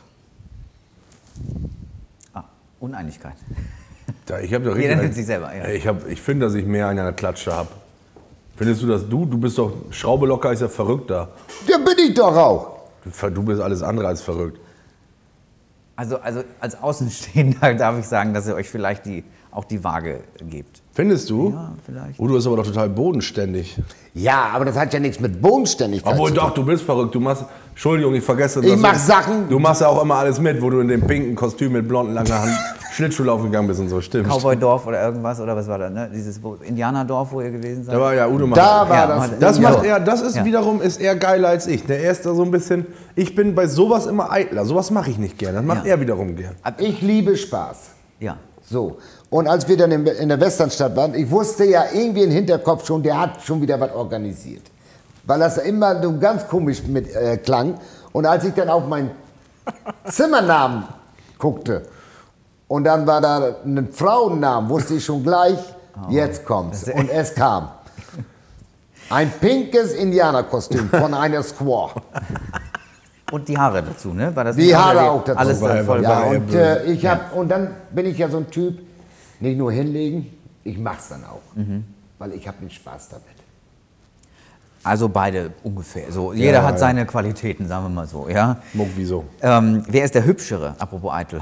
Uneinigkeit. Ich habe doch Jeder nimmt richtig. sich selber. Ja. Ich finde, dass ich mehr an einer Klatsche habe. Findest du das? Du bist doch, Schraube locker ist ja verrückt da. Ja, bin ich doch auch. Du bist alles andere als verrückt. Also als Außenstehender darf ich sagen, dass ihr euch vielleicht auch die Waage gebt. Findest du? Ja, vielleicht. Udo ist aber doch total bodenständig. Ja, aber das hat ja nichts mit Bodenständigkeit Obwohl zu tun. doch, du bist verrückt. Du machst, Entschuldigung, ich vergesse das. Ich mach Sachen. Du machst ja auch immer alles mit, wo du in dem pinken Kostüm mit blonden langen Haaren Schlittschuh laufen gegangen bist und so. Stimmt. Cowboydorf oder irgendwas, oder was war das, ne? Dieses Indianerdorf, wo ihr gewesen seid? Da war ja Udo macht. Da war Ja, das. Das ist wiederum ist er geiler als ich. Der ist da so ein bisschen. Ich bin bei sowas immer eitler. Sowas mache ich nicht gerne. Das macht er wiederum gern. Ich liebe Spaß. Ja. So. Und als wir dann in der Westernstadt waren, ich wusste ja irgendwie im Hinterkopf schon, der hat schon wieder was organisiert. Weil das immer so ganz komisch mit klang. Und als ich dann auf meinen Zimmernamen guckte und dann war da ein Frauennamen, wusste ich schon gleich, jetzt kommt's. Und es kam. Ein pinkes Indianerkostüm von einer Squaw. Und die Haare dazu, ne? War das Die nicht Haare auch dazu. Alles dann voll Ja, bei- und, und dann bin ich ja so ein Typ, nicht nur hinlegen, ich mach's dann auch. Weil ich habe den Spaß damit. Also beide ungefähr. So, jeder hat seine Qualitäten, sagen wir mal so. Ja? Muck, wieso? Wer ist der Hübschere, apropos eitel?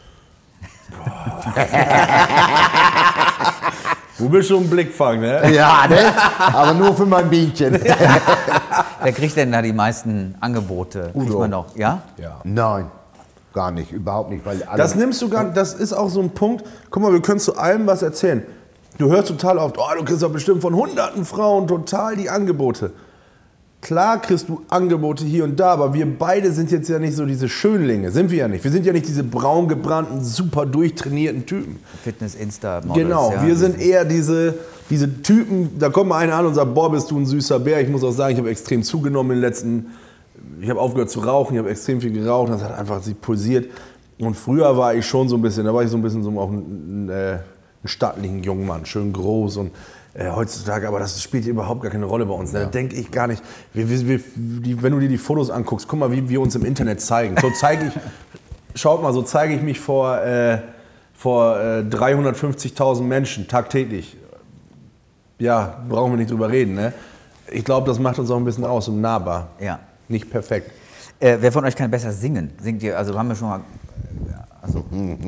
Du bist schon ein Blickfang, ne? Ja, ne? Aber nur für mein Bienchen. Wer kriegt denn da die meisten Angebote? Kriegt Udo. man noch, ja? Ja. Nein, gar nicht, überhaupt nicht. Weil alle Das nimmst du gar nicht, das ist auch so ein Punkt. Guck mal, wir können zu allem was erzählen. Du hörst total oft, oh, du kriegst doch bestimmt von hunderten Frauen total die Angebote. Klar kriegst du Angebote hier und da, aber wir beide sind jetzt ja nicht so diese Schönlinge, sind wir ja nicht. Wir sind ja nicht diese braun gebrannten, super durchtrainierten Typen. Fitness-Insta-Models. Genau, ja, wir sind eher diese Typen, da kommt mal einer an und sagt, boah, bist du ein süßer Bär. Ich muss auch sagen, ich habe extrem zugenommen in den letzten, ich habe aufgehört zu rauchen, ich habe extrem viel geraucht, das hat einfach sich pulsiert. Und früher war ich schon so ein bisschen, da war ich so ein bisschen so auch ein stattlichen jungen Mann, schön groß und heutzutage, aber das spielt überhaupt gar keine Rolle bei uns. Ne? Da denke ich gar nicht, wenn du dir die Fotos anguckst, guck mal, wie wir uns im Internet zeigen. So zeige ich, schaut mal, so zeige ich mich vor 350.000 Menschen tagtäglich. Ja, brauchen wir nicht drüber reden. Ne? Ich glaube, das macht uns auch ein bisschen aus und nahbar. Ja. Nicht perfekt. Wer von euch kann besser singen? Singt ihr, also haben wir schon mal... Also,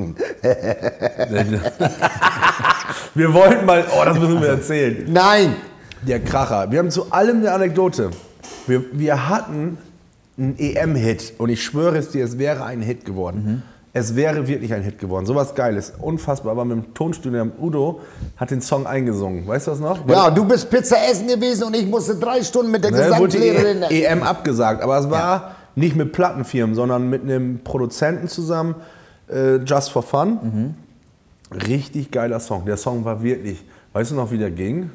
Wir wollten mal, oh, das müssen wir erzählen. Nein! Der Kracher. Wir haben zu allem eine Anekdote. Wir hatten einen EM-Hit und ich schwöre es dir, es wäre ein Hit geworden. Es wäre wirklich ein Hit geworden. Sowas Geiles. Unfassbar. Aber mit dem Tonstudio, Udo hat den Song eingesungen. Weißt du das noch? Ja, du bist Pizza essen gewesen und ich musste 3 Stunden mit der Wurde die Gesangslehrerin... EM abgesagt. Aber es war nicht mit Plattenfirmen, sondern mit einem Produzenten zusammen. Just for Fun. Richtig geiler Song. Der Song war wirklich... Weißt du noch, wie der ging?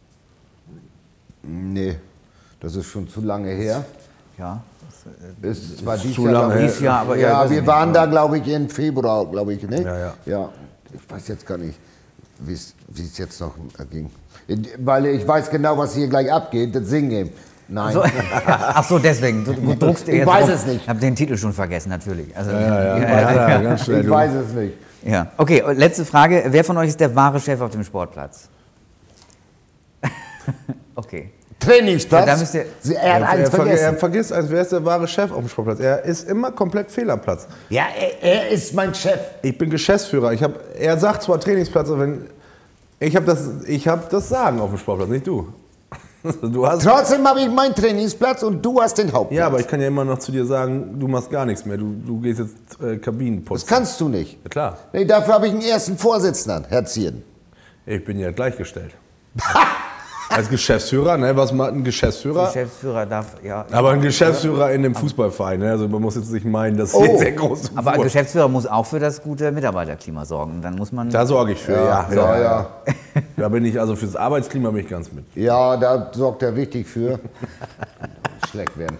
Nee, das ist schon zu lange her. ja. Es war dies zu Jahr, lange glaub ich. Dies Jahr, aber ja, weiß ich wir nicht. waren da, glaube ich, im Februar, glaube ich, ne? Ja. Ich weiß jetzt gar nicht, wie es jetzt noch ging. Weil ich weiß genau, was hier gleich abgeht, das Singen. Nein. So, ach so, deswegen. Du druckst dir Ich jetzt weiß drauf. es nicht. Ich habe den Titel schon vergessen, natürlich. Also, Ganz schnell, Ich du. weiß es nicht. Ja. Okay, und letzte Frage. Wer von euch ist der wahre Chef auf dem Sportplatz? Okay. Trainingsplatz. Ja, da müsst ihr- Er hat eins Er vergessen. vergisst, als wäre es der wahre Chef auf dem Sportplatz. Er ist immer komplett fehl am Platz. Ja, er ist mein Chef. Ich bin Geschäftsführer. Er sagt zwar Trainingsplatz, aber ich habe das Sagen auf dem Sportplatz, nicht du. Du hast, Trotzdem habe ich meinen Trainingsplatz und du hast den Hauptplatz. ja, aber ich kann ja immer noch zu dir sagen, du machst gar nichts mehr. Du gehst jetzt Kabinen Das putzen. kannst du nicht. Ja, klar, Nee, dafür habe ich einen ersten Vorsitzenden, Herr Zieren. ich bin ja gleichgestellt. Als Geschäftsführer, ne? Was macht ein Geschäftsführer? Geschäftsführer darf, ja. Aber ein Geschäftsführer in einem Fußballverein, ne? Also man muss jetzt nicht meinen, dass Oh. hier sehr groß Aber ein Geschäftsführer muss auch für das gute Mitarbeiterklima sorgen. Dann muss man. Da sorge ich für, ja. Ja. Da bin ich, also fürs Arbeitsklima bin ich ganz mit. Ja, da sorgt er richtig für. Schlecht werden.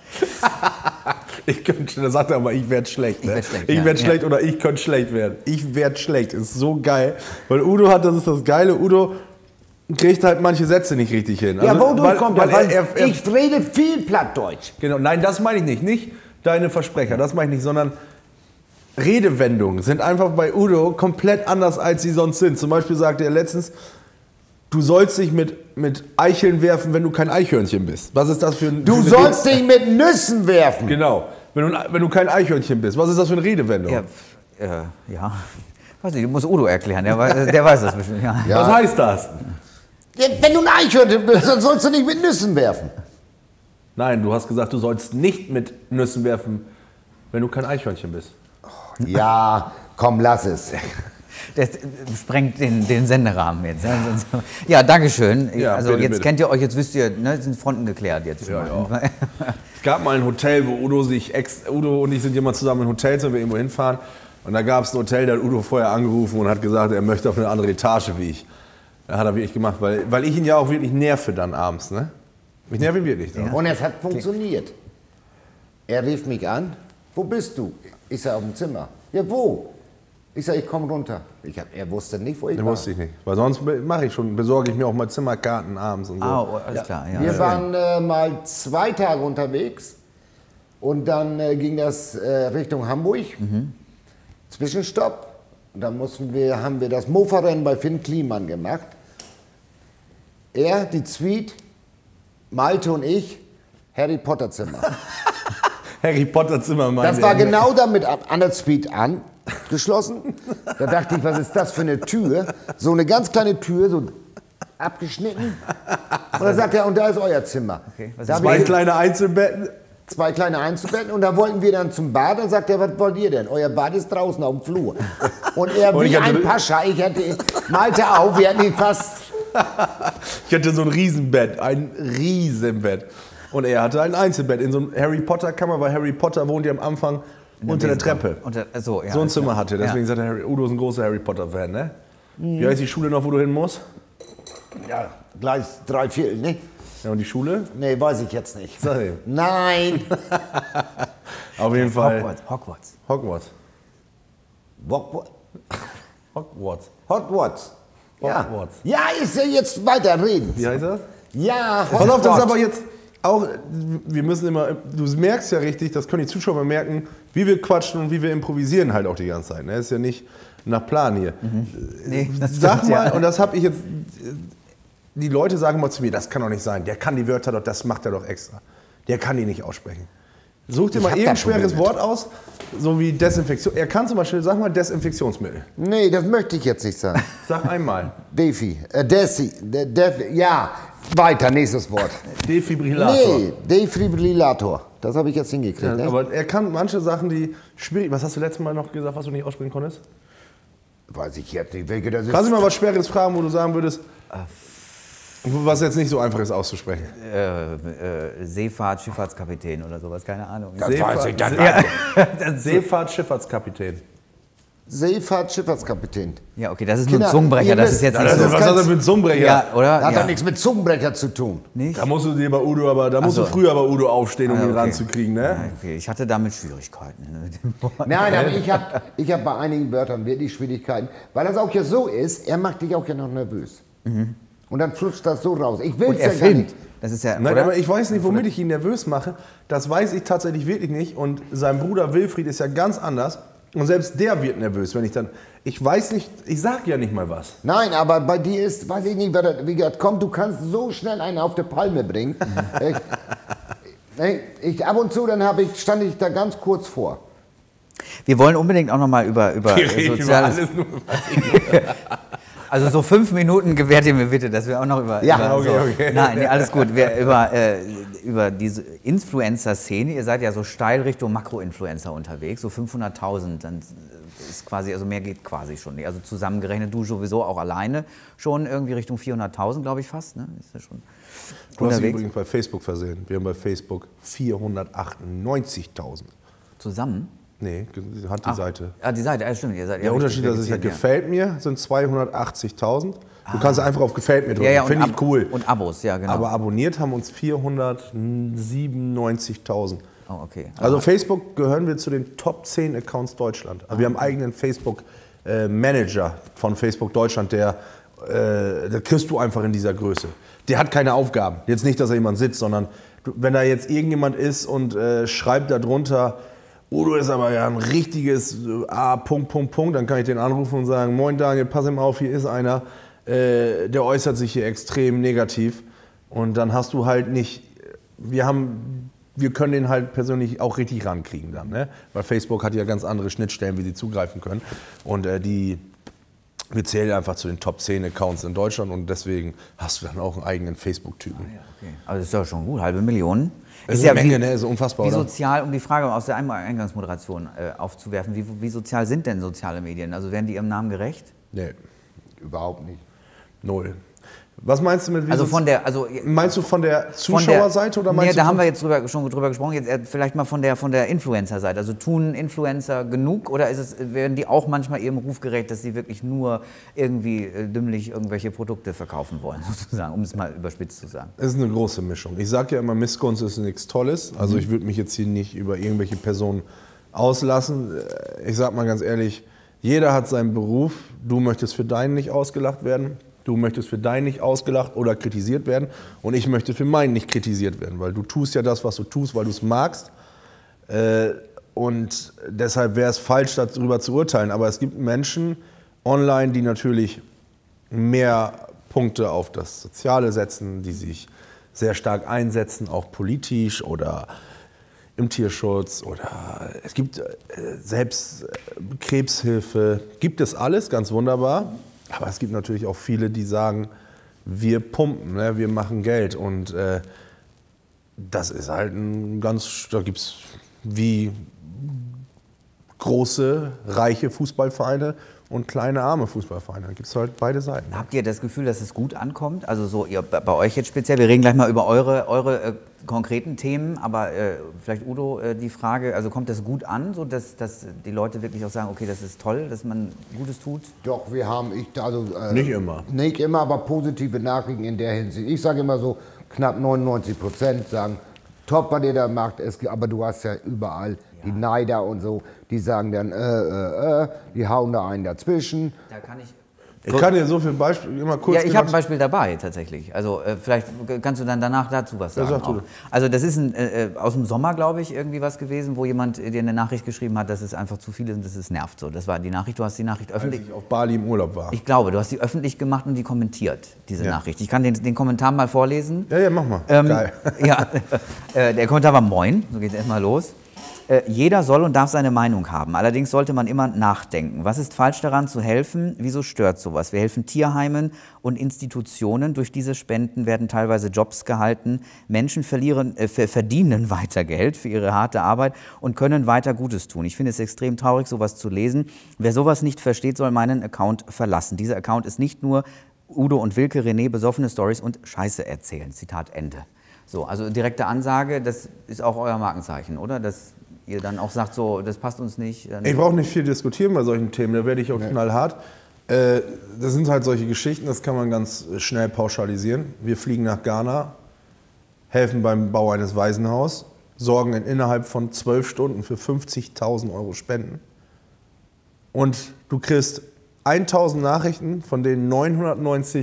Da sagt er aber, ich werde schlecht. Ne? werd schlecht, Ich ja. werde schlecht oder ich könnte schlecht werden. Ich werde schlecht, ist so geil. Weil Udo hat, das ist das Geile, Udo kriegt halt manche Sätze nicht richtig hin. Ja, Also, wodurch kommt das? Weil er, ich rede viel Plattdeutsch. Genau, nein, das meine ich nicht. Nicht deine Versprecher, das meine ich nicht, sondern Redewendungen sind einfach bei Udo komplett anders, als sie sonst sind. Zum Beispiel sagte er letztens, du sollst dich mit Eicheln werfen, wenn du kein Eichhörnchen bist. Was ist das für ein... Du für eine sollst dich mit Nüssen werfen. Genau, wenn du kein Eichhörnchen bist. Was ist das für eine Redewendung? Ja. Weiß nicht, muss Udo erklären. Der weiß das bestimmt. Ja. Ja. Was heißt das? Ja, wenn du ein Eichhörnchen bist, dann sollst du nicht mit Nüssen werfen. Nein, du hast gesagt, du sollst nicht mit Nüssen werfen, wenn du kein Eichhörnchen bist. Ja, komm, lass es. Das sprengt den Senderahmen jetzt. Ja, dankeschön. Ja, Also bitte, jetzt bitte. kennt ihr euch, jetzt wisst ihr, ne, sind Fronten geklärt jetzt schon mal. Es gab mal ein Hotel, wo Udo und ich sind immer zusammen in Hotels, wenn wir irgendwo hinfahren. Und da gab es ein Hotel, da hat Udo vorher angerufen und hat gesagt, er möchte auf eine andere Etage wie ich. Da hat er wirklich gemacht, weil ich ihn ja auch wirklich nerve dann abends. Ne? Ich nerve ihn wirklich. Ja. Und es hat funktioniert. Er rief mich an. Wo bist du? Ich sage, auf dem Zimmer. Ja, wo? Ich sage, ich komme runter. Er wusste nicht, wo ich Das war. wusste ich nicht. Weil sonst besorge ich mir auch mal Zimmerkarten abends und so. Ah, oh, alles klar. Ja. Wir waren mal 2 Tage unterwegs und dann ging das Richtung Hamburg. Zwischenstopp. Und dann haben wir das Mofa-Rennen bei Finn Kliman gemacht. Er, die Suite, Malte und ich, Harry Potter Zimmer. Harry Potter Zimmer, meine Das war genau damit an der Suite angeschlossen. Da dachte ich, was ist das für eine Tür? So eine ganz kleine Tür, so abgeschnitten. Und dann sagt er, und da ist euer Zimmer. Okay, was Da ist hab Zwei ich kleine Einzelbetten. 2 kleine Einzelbetten und da wollten wir dann zum Bad. Dann sagt er, was wollt ihr denn? Euer Bad ist draußen auf dem Flur. Und er Und wie ich hatte- ein Pascha, malte auf, wir hatten ihn fast... Ich hatte so ein Riesenbett, Und er hatte ein Einzelbett in so einem Harry Potter Kammer, weil Harry Potter wohnt ja am Anfang unter der Treppe. So, ja, So ein alles Zimmer klar. hatte er. Deswegen sagt er, Udo ist ein großer Harry Potter Fan, ne? Wie heißt die Schule noch, wo du hin musst? Ja, gleich 3/4, ne? Ja, und die Schule? Nee, weiß ich jetzt nicht. Sag ihm. Nein. Auf jeden Fall. Hogwarts. Hogwarts. Hogwarts. Hogwarts. Hogwarts. Ja. Hogwarts. Ja, ist ja jetzt weiter reden. Wie heißt das? Ja, Pass auf, das ist Hogwarts. aber jetzt auch, wir müssen immer, du merkst ja richtig, das können die Zuschauer merken, wie wir quatschen und wie wir improvisieren halt auch die ganze Zeit. Ne? Ist ja nicht nach Plan hier. Nee, das Sag stimmt, mal, ja. und das habe ich jetzt, die Leute sagen mal zu mir, das kann doch nicht sein, der kann die Wörter doch, das macht er doch extra. Der kann die nicht aussprechen. Such dir Ich mal hab irgendein da Probleme schweres Wort aus, so wie Desinfektion. Er kann zum Beispiel, sag mal Desinfektionsmittel. Nee, das möchte ich jetzt nicht sagen. Sag einmal. Ja, weiter, nächstes Wort. Defibrillator. Nee, Defibrillator. Das habe ich jetzt hingekriegt. Ja, ne? aber er kann manche Sachen, die schwierig. Was hast du letztes Mal noch gesagt, was du nicht aussprechen konntest? Weiß ich jetzt nicht, welche das ist. Kannst du mal was Schweres fragen, wo du sagen würdest, was jetzt nicht so einfach ist auszusprechen? Seefahrt, Schifffahrtskapitän oder sowas, keine Ahnung. Das weiß ich, das Seefahrt, Schifffahrtskapitän. Seefahrt, Schifffahrtskapitän. Ja, okay, das ist nur ein Kinder, Zungenbrecher, ihr das wisst- ist jetzt Ja, nicht das so. ist Was hat das mit Zungenbrecher? Ja, oder? Das hat ja. doch nichts mit Zungenbrecher zu tun. Nicht? Da musst du dir bei Udo, aber da musst du Ach so. früher bei Udo aufstehen, um Ah, ihn okay. ranzukriegen, ne? Ja, okay, ich hatte damit Schwierigkeiten. Ne, mit dem Wort. Nein, aber ich hab bei einigen Wörtern wirklich Schwierigkeiten. Weil das auch ja so ist, er macht dich auch ja noch nervös. Und dann flutscht das so raus. Ich will Und es er ja gar filmt. nicht. Das ist ja, Nein, oder? aber ich weiß nicht, womit ich ihn nervös mache. Das weiß ich tatsächlich wirklich nicht. Und sein Bruder Wilfried ist ja ganz anders. Und selbst der wird nervös, wenn ich dann, ich weiß nicht, ich sag ja nicht mal was. Nein, aber bei dir ist, weiß ich nicht, wie das kommt, du kannst so schnell einen auf die Palme bringen. Ab und zu, dann stand ich da ganz kurz vor. Wir wollen unbedingt auch noch mal über Soziales... Also so 5 Minuten gewährt ihr mir bitte, dass wir auch noch über... Ja, okay. Nein, nee, alles gut. Über diese Influencer-Szene, ihr seid ja so steil Richtung Makro-Influencer unterwegs, so 500.000, dann ist quasi, also mehr geht quasi schon nicht. Also zusammengerechnet, du sowieso auch alleine schon irgendwie Richtung 400.000, glaube ich fast, ne? Ist ja schon du hast dich übrigens bei Facebook versehen. Wir haben bei Facebook 498.000. Zusammen? Nee, hat die Seite. Ah, die Seite, ja, stimmt. Ihr seid, Der Unterschied ist ja, gefällt mir, sind 280.000. Du kannst einfach auf gefällt mir drücken, finde ich cool. Und Abos, ja genau. Aber abonniert haben uns 497.000. Oh, okay. Also Facebook gehören wir zu den Top 10 Accounts Deutschland. Also wir haben einen eigenen Facebook-Manager von Facebook Deutschland, der kriegst du einfach in dieser Größe. Der hat keine Aufgaben. Jetzt nicht, dass da jemand sitzt, sondern wenn da jetzt irgendjemand ist und schreibt da drunter, Udo ist aber ja ein richtiges dann kann ich den anrufen und sagen, moin Daniel, pass ihm auf, hier ist einer, der äußert sich hier extrem negativ. Und dann hast du halt nicht, wir können den halt persönlich auch richtig rankriegen dann, ne? Weil Facebook hat ja ganz andere Schnittstellen, wie sie zugreifen können. Und wir zählen einfach zu den Top 10 Accounts in Deutschland und deswegen hast du dann auch einen eigenen Facebook-Typen. Ah, ja, okay. Aber das ist doch schon gut, 500.000. Das ist ja eine Menge, ne? Ist unfassbar, wie oder? sozial, um die Frage aus der Eingangsmoderation aufzuwerfen, wie sozial sind denn soziale Medien? Also werden die ihrem Namen gerecht? Nee. Überhaupt nicht. 0. Was meinst du mit wie meinst du von der Zuschauerseite oder meinst du? Da haben wir jetzt schon drüber gesprochen. Jetzt vielleicht mal von der Influencer-Seite. Also tun Influencer genug oder werden die auch manchmal ihrem Ruf gerecht, dass sie wirklich nur irgendwie dümmlich irgendwelche Produkte verkaufen wollen, sozusagen, um es mal überspitzt zu sagen? Es ist eine große Mischung. Ich sage ja immer, Missgunst ist nichts Tolles. Also ich würde mich jetzt hier nicht über irgendwelche Personen auslassen. Ich sage mal ganz ehrlich, jeder hat seinen Beruf. Du möchtest für deinen nicht ausgelacht werden. Du möchtest für deinen nicht ausgelacht oder kritisiert werden und ich möchte für meinen nicht kritisiert werden, weil du tust ja das, was du tust, weil du es magst und deshalb wäre es falsch, darüber zu urteilen. Aber es gibt Menschen online, die natürlich mehr Punkte auf das Soziale setzen, die sich sehr stark einsetzen, auch politisch oder im Tierschutz oder es gibt selbst Krebshilfe, gibt es alles, ganz wunderbar. Aber es gibt natürlich auch viele, die sagen, wir pumpen, ne? Wir machen Geld. Und das ist halt da gibt es wie große, reiche Fußballvereine und kleine, arme Fußballvereine. Da gibt es halt beide Seiten. Habt ihr das Gefühl, dass es gut ankommt? Also so bei euch jetzt speziell, wir reden gleich mal über eure konkreten Themen, aber vielleicht Udo die Frage, also kommt das gut an, so dass die Leute wirklich auch sagen, okay, das ist toll, dass man Gutes tut? Doch, wir haben, nicht immer. Nicht immer, aber positive Nachrichten in der Hinsicht. Ich sage immer so, knapp 99% sagen, top, was ihr da macht, aber du hast ja überall die Neider und so, die sagen dann, die hauen da einen dazwischen. Da kann ich kann dir so viel Beispiel immer kurz. Ja, ich habe ein Beispiel dabei tatsächlich. Also vielleicht kannst du dann danach dazu was sagen. Ja, sag du. Also das ist aus dem Sommer, glaube ich, irgendwie was gewesen, wo jemand dir eine Nachricht geschrieben hat, dass es einfach zu viel ist und dass es nervt. So, das war die Nachricht. Du hast die Nachricht öffentlich. Als ich auf Bali im Urlaub war. Ich glaube, du hast die öffentlich gemacht und die kommentiert, diese Nachricht. Ich kann den Kommentar mal vorlesen. Ja, mach mal. Geil. Ja, der Kommentar war moin. So geht es erstmal los. Jeder soll und darf seine Meinung haben. Allerdings sollte man immer nachdenken. Was ist falsch daran zu helfen? Wieso stört sowas? Wir helfen Tierheimen und Institutionen. Durch diese Spenden werden teilweise Jobs gehalten. Menschen verdienen weiter Geld für ihre harte Arbeit und können weiter Gutes tun. Ich finde es extrem traurig, sowas zu lesen. Wer sowas nicht versteht, soll meinen Account verlassen. Dieser Account ist nicht nur Udo und Wilke, René, besoffene Storys und Scheiße erzählen. Zitat Ende. So, also direkte Ansage, das ist auch euer Markenzeichen, oder? Dass ihr dann auch sagt, so, das passt uns nicht. Ich brauche nicht viel diskutieren bei solchen Themen, da werde ich auch knallhart. Das sind halt solche Geschichten, das kann man ganz schnell pauschalisieren. Wir fliegen nach Ghana, helfen beim Bau eines Waisenhauses, sorgen innerhalb von 12 Stunden für 50.000 Euro Spenden. Und du kriegst 1.000 Nachrichten, von denen 990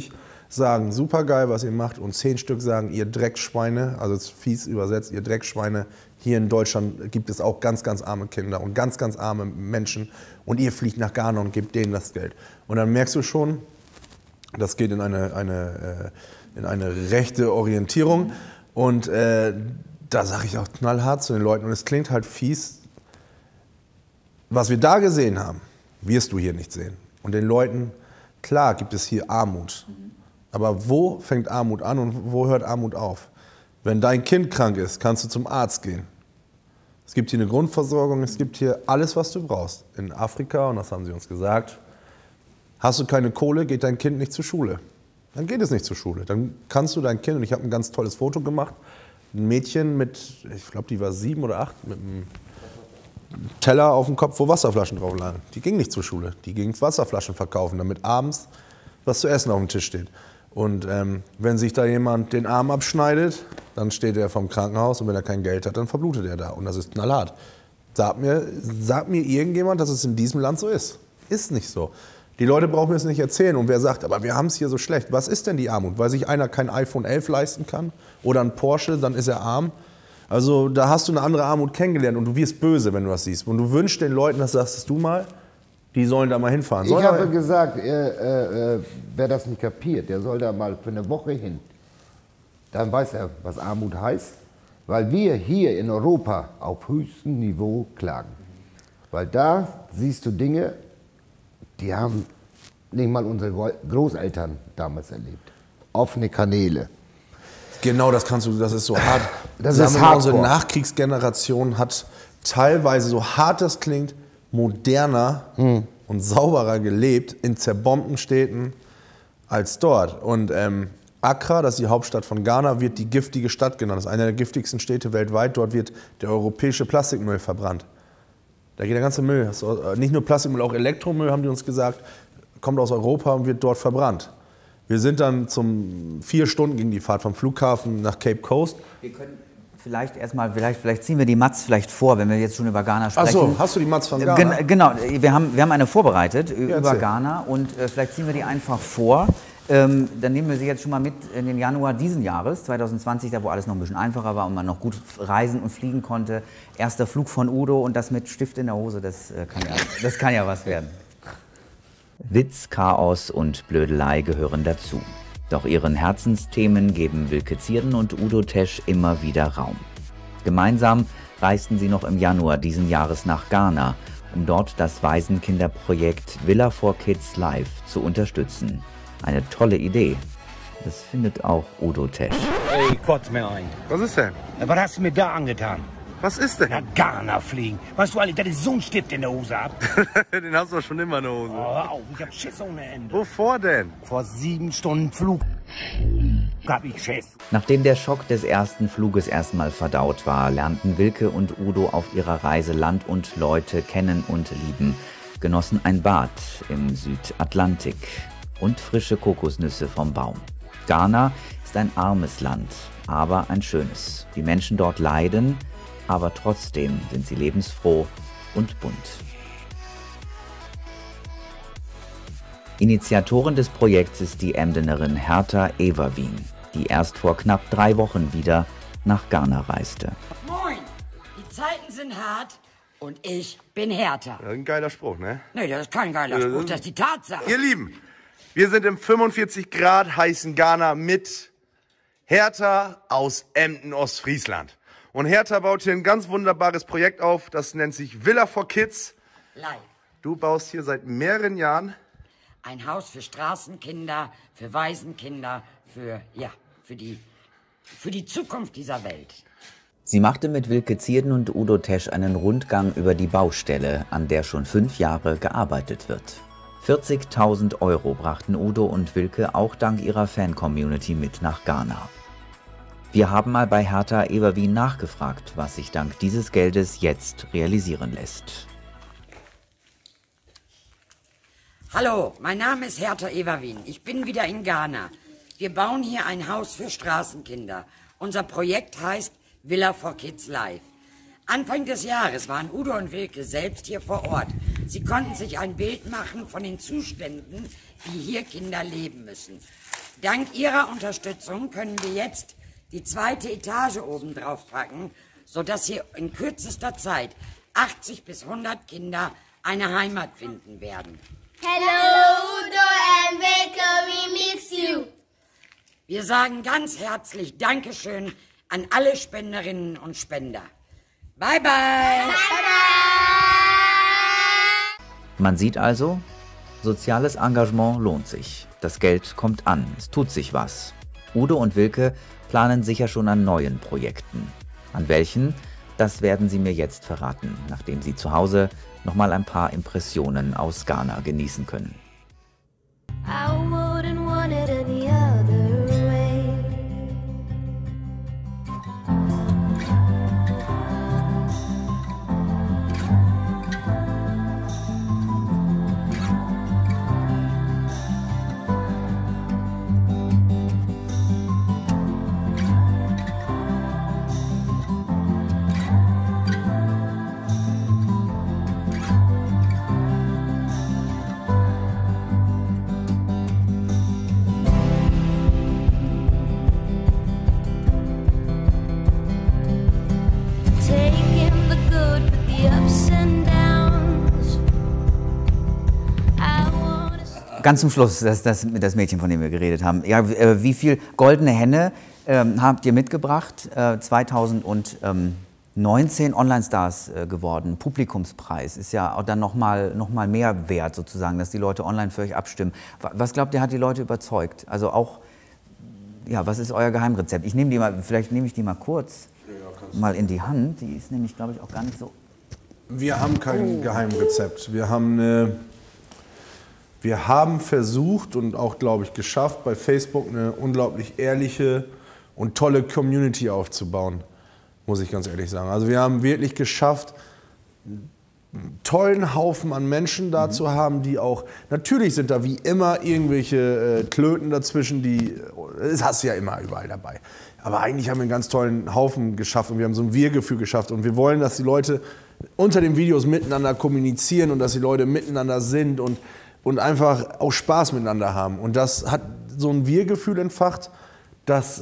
sagen, super geil, was ihr macht, und 10 Stück sagen, ihr Dreckschweine, also es ist fies übersetzt, ihr Dreckschweine, hier in Deutschland gibt es auch ganz, ganz arme Kinder und ganz, ganz arme Menschen und ihr fliegt nach Ghana und gebt denen das Geld. Und dann merkst du schon, das geht in eine rechte Orientierung, und da sage ich auch knallhart zu den Leuten, und es klingt halt fies, was wir da gesehen haben, wirst du hier nicht sehen. Und den Leuten, klar gibt es hier Armut, aber wo fängt Armut an und wo hört Armut auf? Wenn dein Kind krank ist, kannst du zum Arzt gehen. Es gibt hier eine Grundversorgung, es gibt hier alles, was du brauchst. In Afrika, und das haben sie uns gesagt, hast du keine Kohle, geht dein Kind nicht zur Schule. Dann geht es nicht zur Schule. Dann kannst du dein Kind, und ich habe ein ganz tolles Foto gemacht, ein Mädchen mit, ich glaube, die war 7 oder 8, mit einem Teller auf dem Kopf, wo Wasserflaschen drauf lagen. Die ging nicht zur Schule, die ging Wasserflaschen verkaufen, damit abends was zu essen auf dem Tisch steht. Und wenn sich da jemand den Arm abschneidet, dann steht er vom Krankenhaus, und wenn er kein Geld hat, dann verblutet er da. Und das ist knallhart. Sag mir irgendjemand, dass es in diesem Land so ist. Ist nicht so. Die Leute brauchen mir es nicht erzählen. Und wer sagt, aber wir haben es hier so schlecht. Was ist denn die Armut? Weil sich einer kein iPhone 11 leisten kann oder ein Porsche, dann ist er arm. Also da hast du eine andere Armut kennengelernt, und du wirst böse, wenn du das siehst. Und du wünschst den Leuten, das sagst du mal, die sollen da mal hinfahren. Ich habe gesagt, wer das nicht kapiert, der soll da mal für eine Woche hin. Dann weiß er, was Armut heißt. Weil wir hier in Europa auf höchstem Niveau klagen. Weil da siehst du Dinge, die haben nicht mal unsere Großeltern damals erlebt. Offene Kanäle. Genau, das ist so hart. Das ist hardcore. Unsere Nachkriegsgeneration hat teilweise, so hart das klingt, moderner und sauberer gelebt in zerbombten Städten als dort. Und Accra, das ist die Hauptstadt von Ghana, wird die giftige Stadt genannt. Das ist eine der giftigsten Städte weltweit. Dort wird der europäische Plastikmüll verbrannt. Da geht der ganze Müll, nicht nur Plastikmüll, auch Elektromüll, haben die uns gesagt, kommt aus Europa und wird dort verbrannt. Wir sind dann 4 Stunden ging die Fahrt vom Flughafen nach Cape Coast. Wir können vielleicht erstmal, vielleicht ziehen wir die Matz vielleicht vor, wenn wir jetzt schon über Ghana sprechen. Ach so, hast du die Matz von Ghana? Genau, wir haben eine vorbereitet über Ghana, und vielleicht ziehen wir die einfach vor. Dann nehmen wir sie jetzt schon mal mit in den Januar diesen Jahres, 2020, da wo alles noch ein bisschen einfacher war und man noch gut reisen und fliegen konnte. Erster Flug von Udo, und das mit Stift in der Hose, das kann ja was werden. Witz, Chaos und Blödelei gehören dazu. Doch ihren Herzensthemen geben Wilke Zierden und Udo Tesch immer wieder Raum. Gemeinsam reisten sie noch im Januar diesen Jahres nach Ghana, um dort das Waisenkinderprojekt Villa for Kids Live zu unterstützen. Eine tolle Idee. Das findet auch Udo Tesch. Ey, kotz mir ein. Was ist denn? Was hast du mir da angetan? Was ist denn? Nach Ghana fliegen. Weißt du eigentlich, dass ich so einen Stift in der Hose hab? Den hast du doch schon immer in der Hose. Oh, hör auf, ich hab Schiss ohne Ende. Wovor denn? Vor 7 Stunden Flug hab ich Schiss. Nachdem der Schock des ersten Fluges erstmal verdaut war, lernten Wilke und Udo auf ihrer Reise Land und Leute kennen und lieben, genossen ein Bad im Südatlantik und frische Kokosnüsse vom Baum. Ghana ist ein armes Land, aber ein schönes. Die Menschen dort leiden, aber trotzdem sind sie lebensfroh und bunt. Initiatorin des Projekts ist die Emdenerin Hertha Everwien, die erst vor knapp 3 Wochen wieder nach Ghana reiste. Moin! Die Zeiten sind hart und ich bin Hertha. Ein geiler Spruch, ne? Nee, das ist kein geiler Spruch, das ist die Tatsache. Ihr Lieben, wir sind im 45 Grad heißen Ghana mit Hertha aus Emden, Ostfriesland. Und Hertha baut hier ein ganz wunderbares Projekt auf, das nennt sich Villa for Kids. Live. Du baust hier seit mehreren Jahren Ein Haus für Straßenkinder, für Waisenkinder, für die Zukunft dieser Welt. Sie machte mit Wilke Zierden und Udo Tesch einen Rundgang über die Baustelle, an der schon 5 Jahre gearbeitet wird. 40.000 € brachten Udo und Wilke auch dank ihrer Fan-Community mit nach Ghana. Wir haben mal bei Hertha Everwien nachgefragt, was sich dank dieses Geldes jetzt realisieren lässt. Hallo, mein Name ist Hertha Everwien. Ich bin wieder in Ghana. Wir bauen hier ein Haus für Straßenkinder. Unser Projekt heißt Villa for Kids Live. Anfang des Jahres waren Udo und Wilke selbst hier vor Ort. Sie konnten sich ein Bild machen von den Zuständen, wie hier Kinder leben müssen. Dank Ihrer Unterstützung können wir jetzt die 2. Etage oben drauf packen, sodass hier in kürzester Zeit 80 bis 100 Kinder eine Heimat finden werden. Hello, Udo and Vico, we miss you. Wir sagen ganz herzlich Dankeschön an alle Spenderinnen und Spender. Bye, bye. Bye, bye. Man sieht also, soziales Engagement lohnt sich. Das Geld kommt an, es tut sich was. Udo und Wilke planen sicher schon an neuen Projekten. An welchen? Das werden sie mir jetzt verraten, nachdem sie zu Hause nochmal ein paar Impressionen aus Ghana genießen können. I wouldn't want it any other way. Ganz zum Schluss, das Mädchen, von dem wir geredet haben. Ja, wie viel goldene Henne habt ihr mitgebracht? 2019 Online-Stars geworden. Publikumspreis ist ja auch dann noch mal mehr wert sozusagen, dass die Leute online für euch abstimmen. Was glaubt ihr, hat die Leute überzeugt? Also auch, ja, was ist euer Geheimrezept? Ich nehme die mal, vielleicht nehme ich die mal kurz mal in die Hand. Die ist nämlich, glaube ich, auch gar nicht so. Wir haben kein Geheimrezept. Wir haben versucht und auch, glaube ich, geschafft, bei Facebook eine unglaublich ehrliche und tolle Community aufzubauen, muss ich ganz ehrlich sagen. Also wir haben wirklich geschafft, einen tollen Haufen an Menschen da zu haben, die auch, natürlich sind da wie immer irgendwelche Klöten dazwischen, das hast du ja immer überall dabei. Aber eigentlich haben wir einen ganz tollen Haufen geschafft und wir haben so ein Wir-Gefühl geschafft und wir wollen, dass die Leute unter den Videos miteinander kommunizieren und dass die Leute miteinander sind und einfach auch Spaß miteinander haben. Und das hat so ein Wir-Gefühl entfacht, dass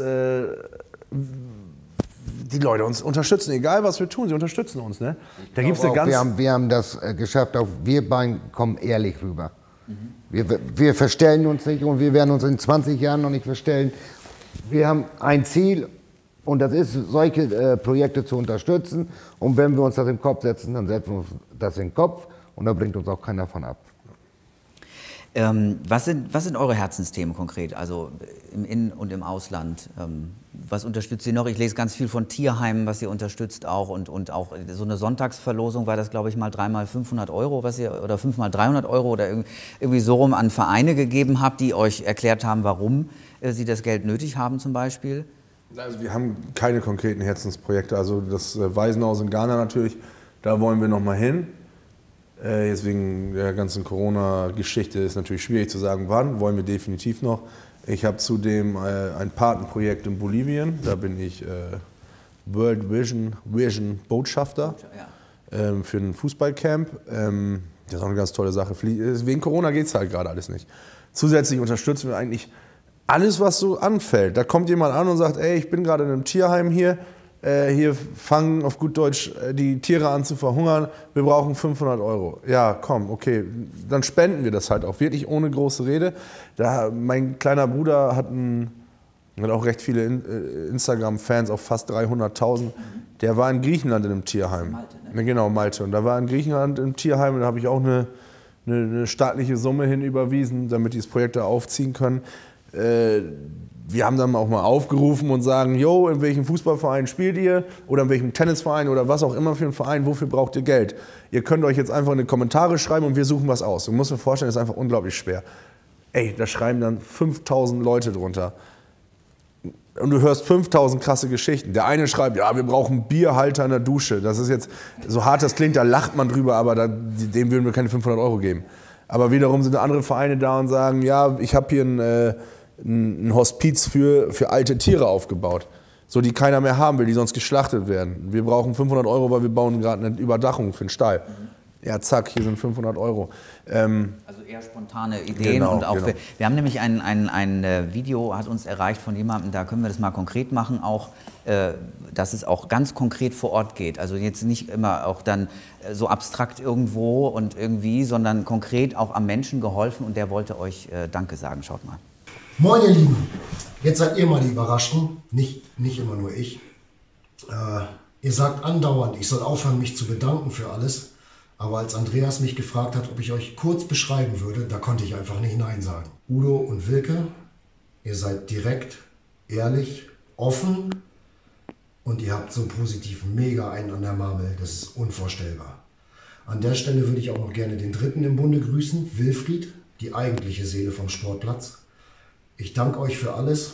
die Leute uns unterstützen. Egal, was wir tun, sie unterstützen uns. Ne? Da gibt's eine ganz wir haben das geschafft, auch wir beiden kommen ehrlich rüber. Wir verstellen uns nicht und wir werden uns in 20 Jahren noch nicht verstellen. Wir haben ein Ziel und das ist, solche Projekte zu unterstützen. Und wenn wir uns das im Kopf setzen, dann setzen wir uns das in den Kopf und da bringt uns auch keiner von ab. Was sind eure Herzensthemen konkret, also im In- und im Ausland? Was unterstützt ihr noch? Ich lese ganz viel von Tierheimen, was ihr unterstützt auch und auch so eine Sonntagsverlosung war das, glaube ich, mal 3 mal 500 Euro, was ihr, oder 5 mal 300 Euro oder irgendwie so rum an Vereine gegeben habt, die euch erklärt haben, warum sie das Geld nötig haben zum Beispiel? Also wir haben keine konkreten Herzensprojekte, also das Waisenhaus in Ghana natürlich, da wollen wir noch mal hin. Jetzt wegen der ganzen Corona-Geschichte ist natürlich schwierig zu sagen, wann, wollen wir definitiv noch. Ich habe zudem ein Patenprojekt in Bolivien, da bin ich World Vision Botschafter für ein Fußballcamp. Das ist auch eine ganz tolle Sache. Wegen Corona geht es halt gerade alles nicht. Zusätzlich unterstützen wir eigentlich alles, was so anfällt. Da kommt jemand an und sagt, ey, ich bin gerade in einem Tierheim hier. Hier fangen auf gut Deutsch die Tiere an zu verhungern, wir brauchen 500 Euro. Ja, komm, okay, dann spenden wir das halt auch, wirklich ohne große Rede. Mein kleiner Bruder hat auch recht viele Instagram-Fans, auch fast 300.000. Der war in Griechenland in einem Tierheim. Malte, ne? Genau, Malte. Und da war in Griechenland im Tierheim und da habe ich auch eine staatliche Summe hin überwiesen, damit die das Projekt da aufziehen können. Wir haben dann auch mal aufgerufen und sagen, jo, in welchem Fußballverein spielt ihr oder in welchem Tennisverein oder was auch immer für einen Verein, wofür braucht ihr Geld? Ihr könnt euch jetzt einfach in die Kommentare schreiben und wir suchen was aus. Du musst dir vorstellen, das ist einfach unglaublich schwer. Ey, da schreiben dann 5.000 Leute drunter. Und du hörst 5.000 krasse Geschichten. Der eine schreibt, ja, wir brauchen Bierhalter in der Dusche. Das ist jetzt, so hart das klingt, da lacht man drüber, aber dem würden wir keine 500 Euro geben. Aber wiederum sind andere Vereine da und sagen, ja, ich habe hier ein Hospiz für alte Tiere aufgebaut, so die keiner mehr haben will, die sonst geschlachtet werden. Wir brauchen 500 Euro, weil wir bauen gerade eine Überdachung für den Stall. Ja, zack, hier sind 500 €. Also eher spontane Ideen. Genau, und auch genau. Wir haben nämlich ein Video, hat uns erreicht von jemandem, da können wir das mal konkret machen, auch, dass es auch ganz konkret vor Ort geht. Also jetzt nicht immer auch dann so abstrakt irgendwo und irgendwie, sondern konkret auch am Menschen geholfen und der wollte euch Danke sagen. Schaut mal. Moin ihr Lieben, jetzt seid ihr mal die Überraschten, nicht immer nur ich. Ihr sagt andauernd, ich soll aufhören mich zu bedanken für alles. Aber als Andreas mich gefragt hat, ob ich euch kurz beschreiben würde, da konnte ich einfach nicht Nein sagen. Udo und Wilke, ihr seid direkt, ehrlich, offen und ihr habt so einen positiven Mega einen an der Marmel. Das ist unvorstellbar. An der Stelle würde ich auch noch gerne den Dritten im Bunde grüßen, Wilfried, die eigentliche Seele vom Sportplatz. Ich danke euch für alles.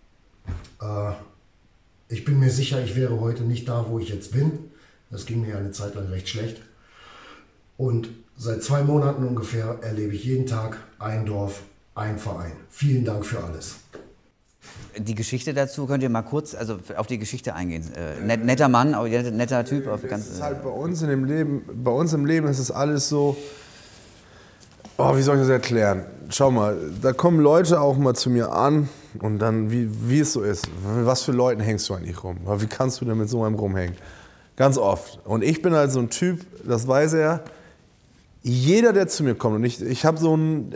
Ich bin mir sicher, ich wäre heute nicht da, wo ich jetzt bin. Das ging mir eine Zeit lang recht schlecht. Und seit 2 Monaten ungefähr erlebe ich jeden Tag ein Dorf, ein Verein. Vielen Dank für alles. Die Geschichte dazu könnt ihr mal kurz auf die Geschichte eingehen. Netter Mann, netter Typ. Das ist halt bei uns im Leben ist es alles so, oh, wie soll ich das erklären? Schau mal, da kommen Leute auch mal zu mir an und dann, wie es so ist, was für Leuten hängst du eigentlich rum? Wie kannst du denn mit so einem rumhängen? Ganz oft. Und ich bin halt so ein Typ, das weiß er, jeder, der zu mir kommt, und ich habe so ein,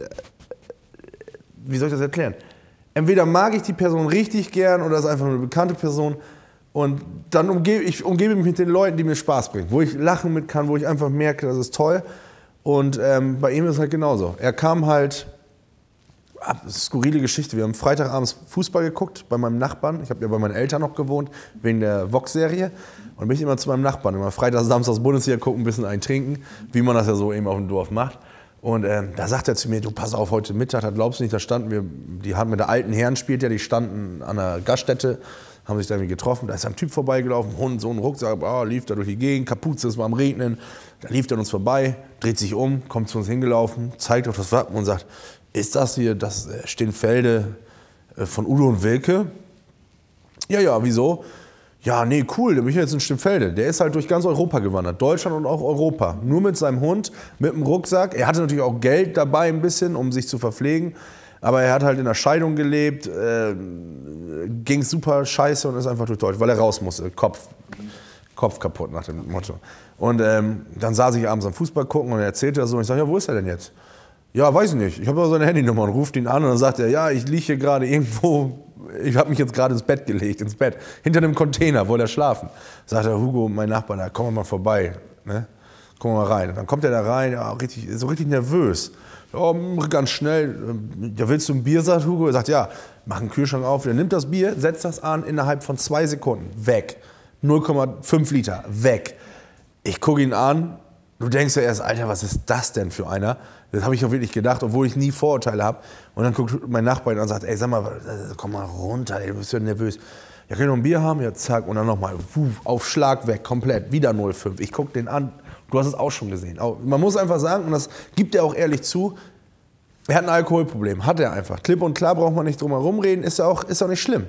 wie soll ich das erklären? Entweder mag ich die Person richtig gern oder ist einfach nur eine bekannte Person und dann umgebe ich mich mit den Leuten, die mir Spaß bringen, wo ich lachen mit kann, wo ich einfach merke, das ist toll. Und bei ihm ist es halt genauso. Er kam halt, skurrile Geschichte, wir haben Freitagabends Fußball geguckt bei meinem Nachbarn. Ich habe ja bei meinen Eltern noch gewohnt, wegen der Vox-Serie. Und bin ich immer zu meinem Nachbarn, immer Freitags, Samstags Bundesliga gucken, ein bisschen eintrinken, wie man das ja so eben auf dem Dorf macht. Und da sagt er zu mir, du pass auf, heute Mittag, da glaubst du nicht, da standen wir, die haben mit der alten Herren spielt ja, die standen an der Gaststätte, haben sich da irgendwie getroffen, da ist ein Typ vorbeigelaufen, Hund, so ein Rucksack, lief da durch die Gegend, Kapuze, es war am Regnen, da lief er uns vorbei, dreht sich um, kommt zu uns hingelaufen, zeigt auf das Wappen und sagt, ist das hier das Stinfelde von Udo und Wilke? Ja, wieso? Ja, nee, cool, der bin jetzt in Stinfelde. Der ist halt durch ganz Europa gewandert, Deutschland und auch Europa. Nur mit seinem Hund, mit dem Rucksack. Er hatte natürlich auch Geld dabei ein bisschen, um sich zu verpflegen. Aber er hat halt in der Scheidung gelebt, ging super scheiße und ist einfach durch Deutschland, weil er raus musste, Kopf kaputt nach dem Motto. Und dann saß ich abends am Fußball gucken und er erzählte das so. Und ich sage, ja, wo ist er denn jetzt? Ja, weiß ich nicht. Ich habe aber seine Handynummer und ruft ihn an und dann sagt er, ja, ich liege hier gerade irgendwo, ich habe mich jetzt gerade ins Bett gelegt, hinter einem Container, wollte er schlafen. Sagt er, Hugo, mein Nachbar, da komm mal vorbei, ne? Komm mal rein. Und dann kommt er da rein, ja, so richtig nervös. Ja, ganz schnell, ja, willst du ein Bier, sagt Hugo. Er sagt, ja, mach einen Kühlschrank auf. Er nimmt das Bier, setzt das an, innerhalb von 2 Sekunden, weg. 0,5 Liter, weg. Ich gucke ihn an, du denkst ja erst, Alter, was ist das denn für einer? Das habe ich auch wirklich gedacht, obwohl ich nie Vorurteile habe. Und dann guckt mein Nachbar ihn an und sagt, ey, sag mal, komm mal runter, ey, du bist ja nervös. Ja, können wir noch ein Bier haben? Ja, zack. Und dann nochmal, auf Schlag weg, komplett, wieder 0,5. Ich gucke den an, du hast es auch schon gesehen. Man muss einfach sagen, und das gibt er auch ehrlich zu, er hat ein Alkoholproblem, hat er einfach. Klipp und klar, braucht man nicht drum herum reden, ist ja auch nicht schlimm.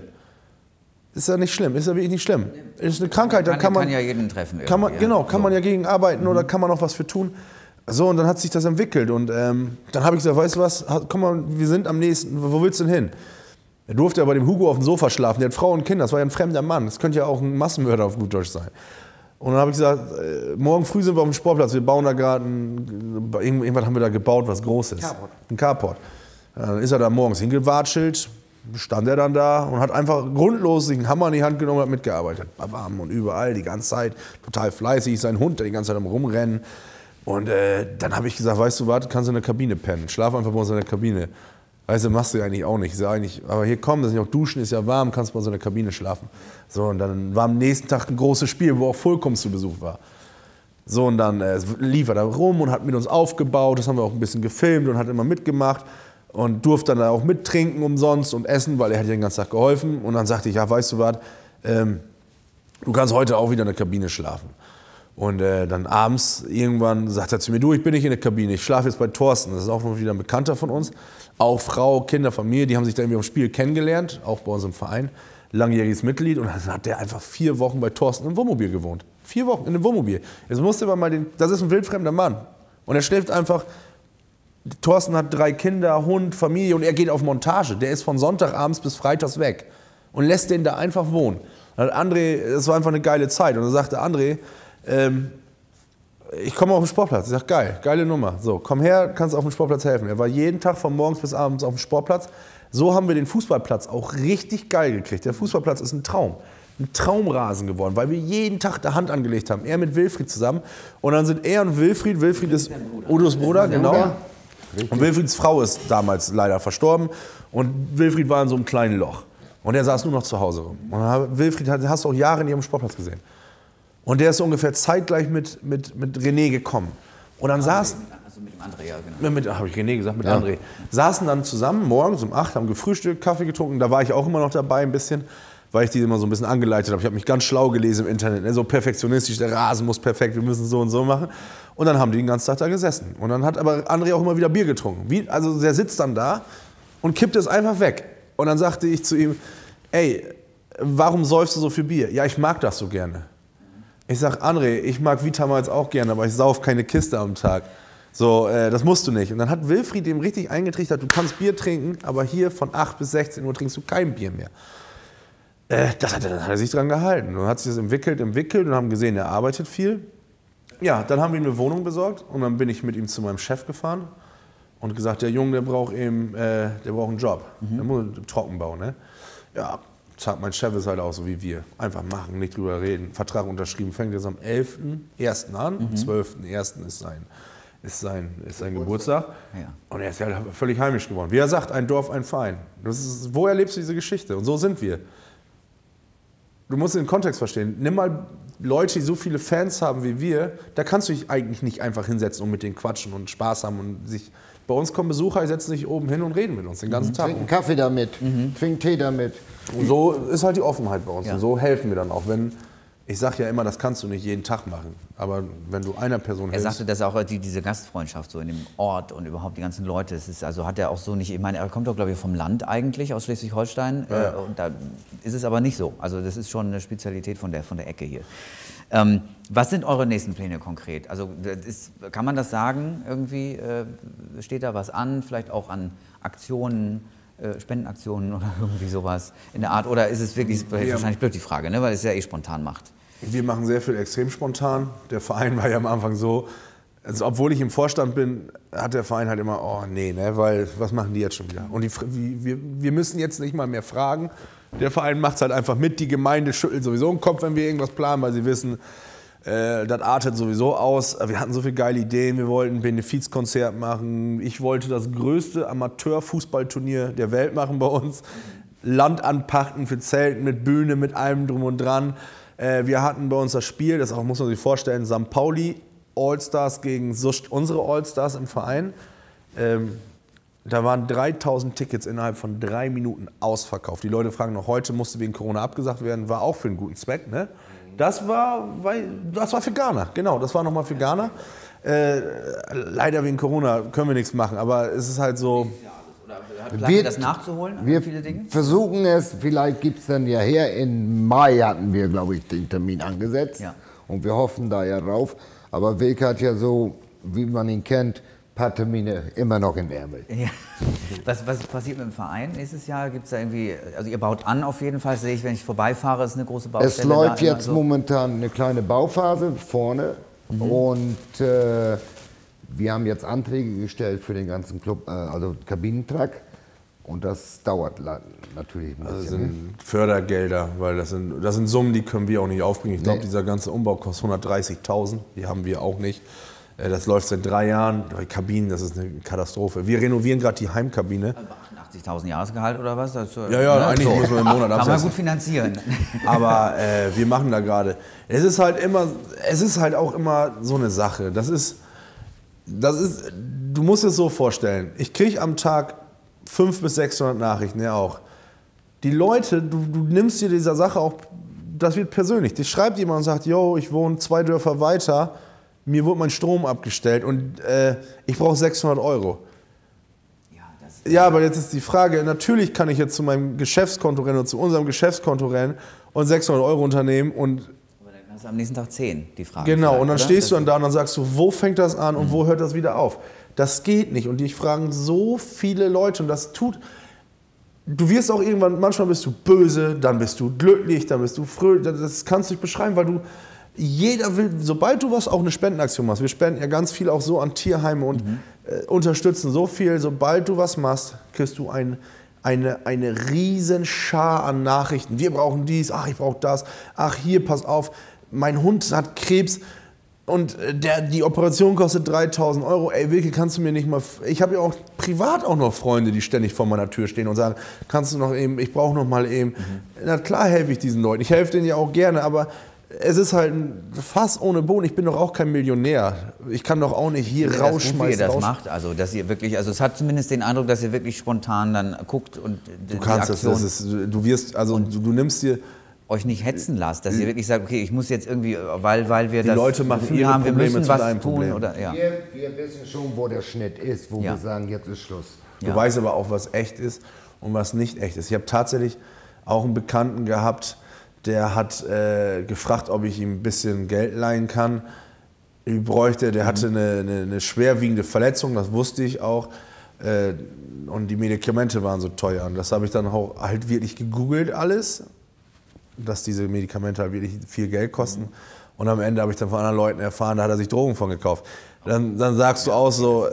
Ist ja nicht schlimm, ist ja wirklich nicht schlimm. Ist eine Krankheit, da kann man ja jeden treffen. Kann man ja gegen arbeiten oder kann man auch was für tun. So, und dann hat sich das entwickelt und dann habe ich gesagt, weißt du was, komm mal, wir sind am nächsten, wo willst du denn hin? Er durfte ja bei dem Hugo auf dem Sofa schlafen, der hat Frau und Kinder, das war ja ein fremder Mann, das könnte ja auch ein Massenmörder auf gut Deutsch sein. Und dann habe ich gesagt, morgen früh sind wir auf dem Sportplatz, wir bauen da gerade, irgendwas haben wir da gebaut, was Großes. Ein Carport. Dann ist er da morgens hingewatschelt, stand er dann da und hat einfach grundlos sich einen Hammer in die Hand genommen und hat mitgearbeitet. Bam, und überall, die ganze Zeit, total fleißig, sein Hund, der die ganze Zeit am Rumrennen. Und dann habe ich gesagt, weißt du was, kannst du in der Kabine pennen, schlaf einfach bei uns in der Kabine. Weißt du, machst du ja eigentlich auch nicht. Aber hier komm, das ist ja auch duschen, ist ja warm, kannst bei uns in der Kabine schlafen. So, und dann war am nächsten Tag ein großes Spiel, wo auch Fulcrum zu Besuch war. So, und dann lief er da rum und hat mit uns aufgebaut, das haben wir auch ein bisschen gefilmt und hat immer mitgemacht. Und durfte dann auch mittrinken umsonst und essen, weil er hat ja den ganzen Tag geholfen. Und dann sagte ich, ja, weißt du was, du kannst heute auch wieder in der Kabine schlafen. Und dann abends irgendwann sagt er zu mir, du, ich bin nicht in der Kabine, ich schlafe jetzt bei Thorsten. Das ist auch wieder ein Bekannter von uns. Auch Frau, Kinder, Familie, die haben sich da irgendwie am Spiel kennengelernt, auch bei uns im Verein. Langjähriges Mitglied. Und dann hat der einfach 4 Wochen bei Thorsten im Wohnmobil gewohnt. 4 Wochen in einem Wohnmobil. Jetzt musste man mal das ist ein wildfremder Mann. Und er schläft einfach, Thorsten hat 3 Kinder, Hund, Familie und er geht auf Montage. Der ist von Sonntagabends bis Freitags weg und lässt den da einfach wohnen. Und André, das war einfach eine geile Zeit. Und dann sagte André, ich komme auf den Sportplatz. Ich sage, geil, geile Nummer. So, komm her, kannst auf dem Sportplatz helfen. Er war jeden Tag von morgens bis abends auf dem Sportplatz. So haben wir den Fußballplatz auch richtig geil gekriegt. Der Fußballplatz ist ein Traum. Ein Traumrasen geworden, weil wir jeden Tag da Hand angelegt haben. Er mit Wilfried zusammen. Und dann sind er und Wilfried ist Udos Bruder, genau. Und Wilfrieds Frau ist damals leider verstorben. Und Wilfried war in so einem kleinen Loch. Und er saß nur noch zu Hause rum. Und Wilfried hast du auch Jahre in ihrem Sportplatz gesehen. Und der ist so ungefähr zeitgleich mit René gekommen. Und dann saßen... Also mit dem André, ja, genau. Habe ich René gesagt, mit André. Saßen dann zusammen morgens um 8, haben gefrühstückt, Kaffee getrunken. Da war ich auch immer noch dabei ein bisschen, weil ich die immer so ein bisschen angeleitet habe. Ich habe mich ganz schlau gelesen im Internet. Ne? So perfektionistisch, der Rasen muss perfekt, wir müssen so und so machen. Und dann haben die den ganzen Tag da gesessen. Und dann hat aber André auch immer wieder Bier getrunken. Also der sitzt dann da und kippt es einfach weg. Und dann sagte ich zu ihm, ey, warum säufst du so viel Bier? Ja, ich mag das so gerne. Ich sag, André, ich mag Vitamals auch gerne, aber ich sauf keine Kiste am Tag. So, das musst du nicht. Und dann hat Wilfried dem richtig eingetrichtert, du kannst Bier trinken, aber hier von 8 bis 16 Uhr trinkst du kein Bier mehr. Dann hat er sich dran gehalten. Und dann hat sich das entwickelt und haben gesehen, er arbeitet viel. Ja, dann haben wir ihm eine Wohnung besorgt und dann bin ich mit ihm zu meinem Chef gefahren und gesagt, der Junge, der braucht einen Job. Der muss Trockenbau, ne? Ja. Mein Chef ist halt auch so wie wir. Einfach machen, nicht drüber reden. Vertrag unterschrieben, fängt jetzt am 11.01. an. Am 12.01. ist sein Geburtstag. Ja. Und er ist ja völlig heimisch geworden. Wie er sagt, ein Dorf, ein Verein. Wo erlebst du diese Geschichte? Und so sind wir. Du musst den Kontext verstehen. Nimm mal Leute, die so viele Fans haben wie wir. Da kannst du dich eigentlich nicht einfach hinsetzen und mit denen quatschen und Spaß haben und sich... Bei uns kommen Besucher, die setzen sich oben hin und reden mit uns den ganzen Tag. Trinken Kaffee damit, trinken Tee damit. Und so ist halt die Offenheit bei uns. Ja. Und so helfen wir dann auch. Ich sage ja immer, das kannst du nicht jeden Tag machen. Aber wenn du einer Person hilfst... Er sagte, dass auch diese Gastfreundschaft so in dem Ort und überhaupt die ganzen Leute, hat er auch so nicht... Ich meine, er kommt doch, glaube ich, vom Land eigentlich, aus Schleswig-Holstein. Ja. Und da ist es aber nicht so. Also das ist schon eine Spezialität von der Ecke hier. Was sind eure nächsten Pläne konkret? Also kann man das sagen? Irgendwie steht da was an? Vielleicht auch an Aktionen, Spendenaktionen oder irgendwie sowas in der Art? Oder ist es wirklich wahrscheinlich blöd die Frage, ne? Weil es ja eh spontan macht? Wir machen sehr viel extrem spontan. Der Verein war ja am Anfang so, also obwohl ich im Vorstand bin, hat der Verein halt immer, oh nee, ne, weil was machen die jetzt schon wieder? Und wir müssen jetzt nicht mal mehr fragen. Der Verein macht es halt einfach mit. Die Gemeinde schüttelt sowieso den Kopf, wenn wir irgendwas planen, weil sie wissen, das artet sowieso aus. Wir hatten so viele geile Ideen. Wir wollten ein Benefizkonzert machen. Ich wollte das größte Amateurfußballturnier der Welt machen bei uns. Land anpachten für Zelten mit Bühne, mit allem drum und dran. Wir hatten bei uns das Spiel, das auch, muss man sich vorstellen, St. Pauli Allstars gegen unsere Allstars im Verein. Da waren 3000 Tickets innerhalb von 3 Minuten ausverkauft. Die Leute fragen noch heute, musste wegen Corona abgesagt werden, war auch für einen guten Zweck. Ne? Das war für Ghana, genau, das war nochmal für Ghana. Leider wegen Corona können wir nichts machen, aber es ist halt so... Planen das nachzuholen? Wir viele Dinge? versuchen es, vielleicht gibt es dann ja her. Im Mai hatten wir, glaube ich, den Termin angesetzt. Ja. Und wir hoffen da ja drauf. Aber Wilke hat ja so, wie man ihn kennt, ein paar Termine immer noch im Ärmel. Ja. Was passiert mit dem Verein nächstes Jahr? Gibt's da irgendwie, also ihr baut an auf jeden Fall, sehe ich, wenn ich vorbeifahre, ist eine große Baustelle. Es läuft jetzt momentan eine kleine Bauphase vorne. Und wir haben jetzt Anträge gestellt für den ganzen Club, also Kabinentrakt. Und das dauert natürlich ein bisschen. Das sind Fördergelder, weil das sind Summen, die können wir auch nicht aufbringen. Ich glaube, dieser ganze Umbau kostet 130.000, die haben wir auch nicht. Das läuft seit 3 Jahren. Die Kabinen, das ist eine Katastrophe. Wir renovieren gerade die Heimkabine. Also 80.000 Jahresgehalt oder was? Das, ja, eigentlich müssen wir im Monat absetzen. Kann man gut finanzieren. Aber wir machen da gerade. Es ist halt auch immer so eine Sache. Du musst es so vorstellen. Ich kriege am Tag 500 bis 600 Nachrichten, ja auch. Die Leute, du nimmst dir dieser Sache auch, das wird persönlich. Dich schreibt jemand und sagt, yo, ich wohne 2 Dörfer weiter, mir wurde mein Strom abgestellt und ich brauche 600 €. Ja, aber jetzt ist die Frage, natürlich kann ich jetzt zu meinem Geschäftskonto rennen oder zu unserem Geschäftskonto rennen und 600 € unternehmen und Das ist am nächsten Tag 10, die Frage. Genau, und dann oder? stehst du dann da und dann sagst du, wo fängt das an und wo hört das wieder auf? Das geht nicht. Und dich fragen so viele Leute und das tut... Du wirst auch irgendwann, manchmal bist du böse, dann bist du glücklich, dann bist du fröhlich. Das kannst du nicht beschreiben, weil du... Jeder will, sobald du was, auch eine Spendenaktion machst, wir spenden ja ganz viel auch so an Tierheime und unterstützen so viel, sobald du was machst, kriegst du eine riesen Schar an Nachrichten. Wir brauchen dies, ach, ich brauche das, ach, hier, pass auf, mein Hund hat Krebs und die Operation kostet 3.000 €. Ey, Wilke, kannst du mir nicht mal... Ich habe ja auch privat auch noch Freunde, die ständig vor meiner Tür stehen und sagen, kannst du noch eben, ich brauche noch mal eben. Na klar helfe ich diesen Leuten, ich helfe denen ja auch gerne, aber... Es ist halt ein Fass ohne Boden. Ich bin doch auch kein Millionär. Ich kann doch auch nicht hier rausschmeißen. Wie ihr das macht, also dass ihr wirklich, also es hat zumindest den Eindruck, dass ihr wirklich spontan dann guckt und du kannst Aktion du wirst, also du nimmst dir euch nicht hetzen lasst, dass ihr wirklich sagt, okay, ich muss jetzt irgendwie, weil wir die das Leute machen Gefühl ihre haben, wir Probleme müssen zu was deinem tun Problem. oder ja. Wir wissen schon, wo der Schnitt ist, wo wir sagen, jetzt ist Schluss. Du weißt aber auch, was echt ist und was nicht echt ist. Ich habe tatsächlich auch einen Bekannten gehabt, der hat gefragt, ob ich ihm ein bisschen Geld leihen kann. Ich bräuchte, der hatte eine schwerwiegende Verletzung, das wusste ich auch. Und die Medikamente waren so teuer. Und das habe ich dann auch halt wirklich gegoogelt alles, dass diese Medikamente halt wirklich viel Geld kosten. Und am Ende habe ich dann von anderen Leuten erfahren, da hat er sich Drogen von gekauft. Dann sagst du auch so,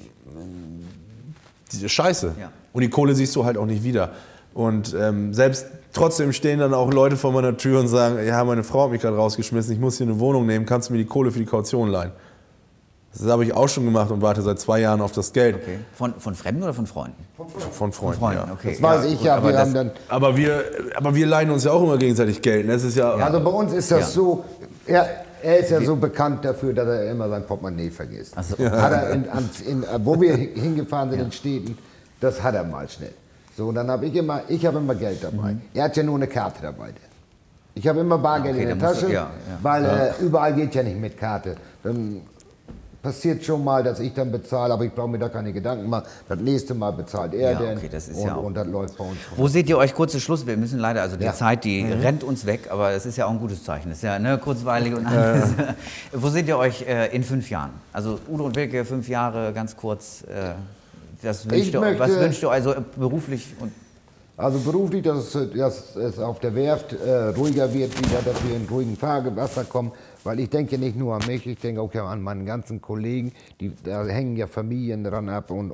diese Scheiße. Ja. Und die Kohle siehst du halt auch nicht wieder. Und selbst trotzdem stehen dann auch Leute vor meiner Tür und sagen, ja, meine Frau hat mich gerade rausgeschmissen, ich muss hier eine Wohnung nehmen, kannst du mir die Kohle für die Kaution leihen? Das habe ich auch schon gemacht und warte seit 2 Jahren auf das Geld. Okay. Von Fremden oder von Freunden? Von Freunden, ja. Okay. Das weiß ich ja, wir haben dann... Aber wir leihen uns ja auch immer gegenseitig Geld. Das ist ja, Also bei uns ist das so, er ist ja so bekannt dafür, dass er immer sein Portemonnaie vergisst. Ach so. Hat er wo wir hingefahren sind in Städten, das hat er mal schnell. So, und dann habe ich immer Geld dabei. Er hat ja nur eine Karte dabei. Ich habe immer Bargeld in der Tasche, weil überall geht ja nicht mit Karte. Dann passiert schon mal, dass ich dann bezahle, aber ich brauche mir da keine Gedanken machen. Das nächste Mal bezahlt er denn das ist und das läuft bei uns. Wo seht ihr euch, kurzer Schluss, wir müssen leider, also die Zeit, die rennt uns weg, aber es ist ja auch ein gutes Zeichen. Es ist ja kurzweilig und alles. Wo seht ihr euch in 5 Jahren? Also Udo und Wilke, 5 Jahre, ganz kurz. Was wünscht ihr also beruflich? Also beruflich, dass es auf der Werft ruhiger wird wieder, dass wir in ruhigen Fahrgewasser kommen, weil ich denke nicht nur an mich, ich denke auch an meine ganzen Kollegen, da hängen ja Familien dran ab und.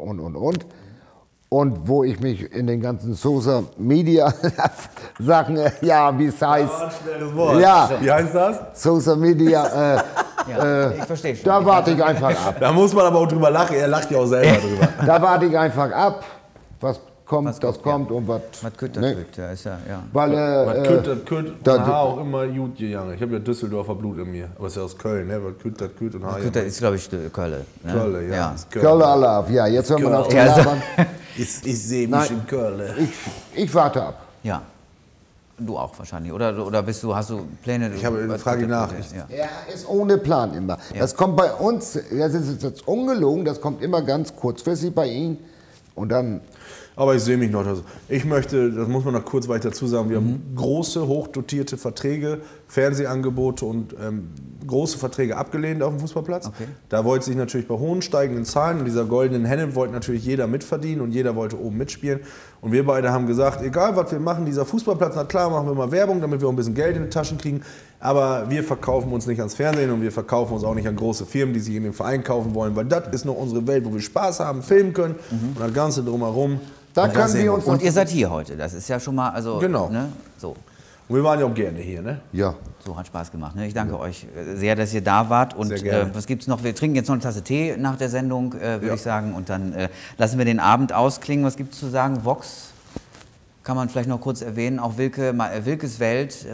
Und wo ich mich in den ganzen Social Media Sachen, wie es heißt. Ja, wie heißt das? Social Media. Ich verstehe schon. Da warte ich einfach ab. Da muss man aber auch drüber lachen, er lacht ja auch selber drüber. Da warte ich einfach ab, was kommt, das kommt und was. Was kütt, das kütt, ja, ist ja. Weil, was kütt, das kütt, und Haar auch immer gut gegangen. Ich habe ja Düsseldorfer Blut in mir, aber es ist ja aus Köln, ne? Was kütt, das kütt und Haar. Kütt, das ist, glaube ich, Köln. Ne? Köln, ja. Köln Alarv, ja, jetzt hören wir auf die labern. Ich sehe mich in Köln. Ich warte ab. Ja. Du auch wahrscheinlich, oder hast du Pläne? Ich habe eine Frage nach. Er ist ohne Plan immer. Ja. Das kommt bei uns, das ist jetzt ungelogen, das kommt immer ganz kurzfristig bei ihm und dann... Aber ich sehe mich noch. Ich möchte, das muss man noch kurz weiter dazu sagen, wir haben große, hochdotierte Verträge, Fernsehangebote und große Verträge abgelehnt auf dem Fußballplatz. Okay. Da wollte sich natürlich bei hohen steigenden Zahlen und dieser goldenen Henne wollte natürlich jeder mitverdienen und jeder wollte oben mitspielen. Und wir beide haben gesagt, egal was wir machen, dieser Fußballplatz, na klar machen wir mal Werbung, damit wir auch ein bisschen Geld in die Taschen kriegen. Aber wir verkaufen uns nicht ans Fernsehen und wir verkaufen uns auch nicht an große Firmen, die sich in den Verein kaufen wollen, weil das ist noch unsere Welt, wo wir Spaß haben, filmen können und das Ganze drumherum. Da können wir uns und ihr seid hier heute, das ist ja schon mal, also, genau. Ne, so. Und wir waren ja auch gerne hier, ne? Ja. So, hat Spaß gemacht. Ne? Ich danke euch sehr, dass ihr da wart. Und was gibt's noch? Wir trinken jetzt noch eine Tasse Tee nach der Sendung, würde ich sagen. Und dann lassen wir den Abend ausklingen. Was gibt's zu sagen? Vox kann man vielleicht noch kurz erwähnen. Auch Wilkes Welt.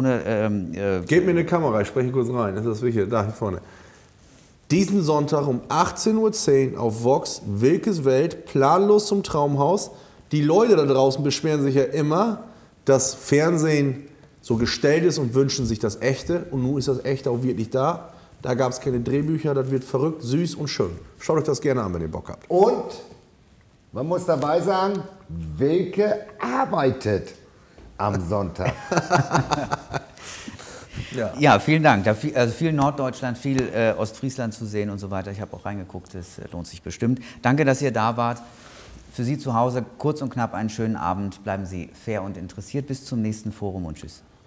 Gebt mir eine Kamera, ich spreche kurz rein. Das ist das Wichtige, da hier vorne. Diesen Sonntag um 18:10 Uhr auf Vox, Wilkes Welt, planlos zum Traumhaus. Die Leute da draußen beschweren sich ja immer, dass Fernsehen so gestellt ist und wünschen sich das Echte. Und nun ist das Echte auch wirklich da. Da gab es keine Drehbücher, das wird verrückt, süß und schön. Schaut euch das gerne an, wenn ihr Bock habt. Und man muss dabei sagen, Wilke arbeitet am Sonntag. Ja, vielen Dank. Also viel Norddeutschland, viel Ostfriesland zu sehen und so weiter. Ich habe auch reingeguckt, das lohnt sich bestimmt. Danke, dass ihr da wart. Für Sie zu Hause kurz und knapp einen schönen Abend. Bleiben Sie fair und interessiert. Bis zum nächsten Forum und tschüss.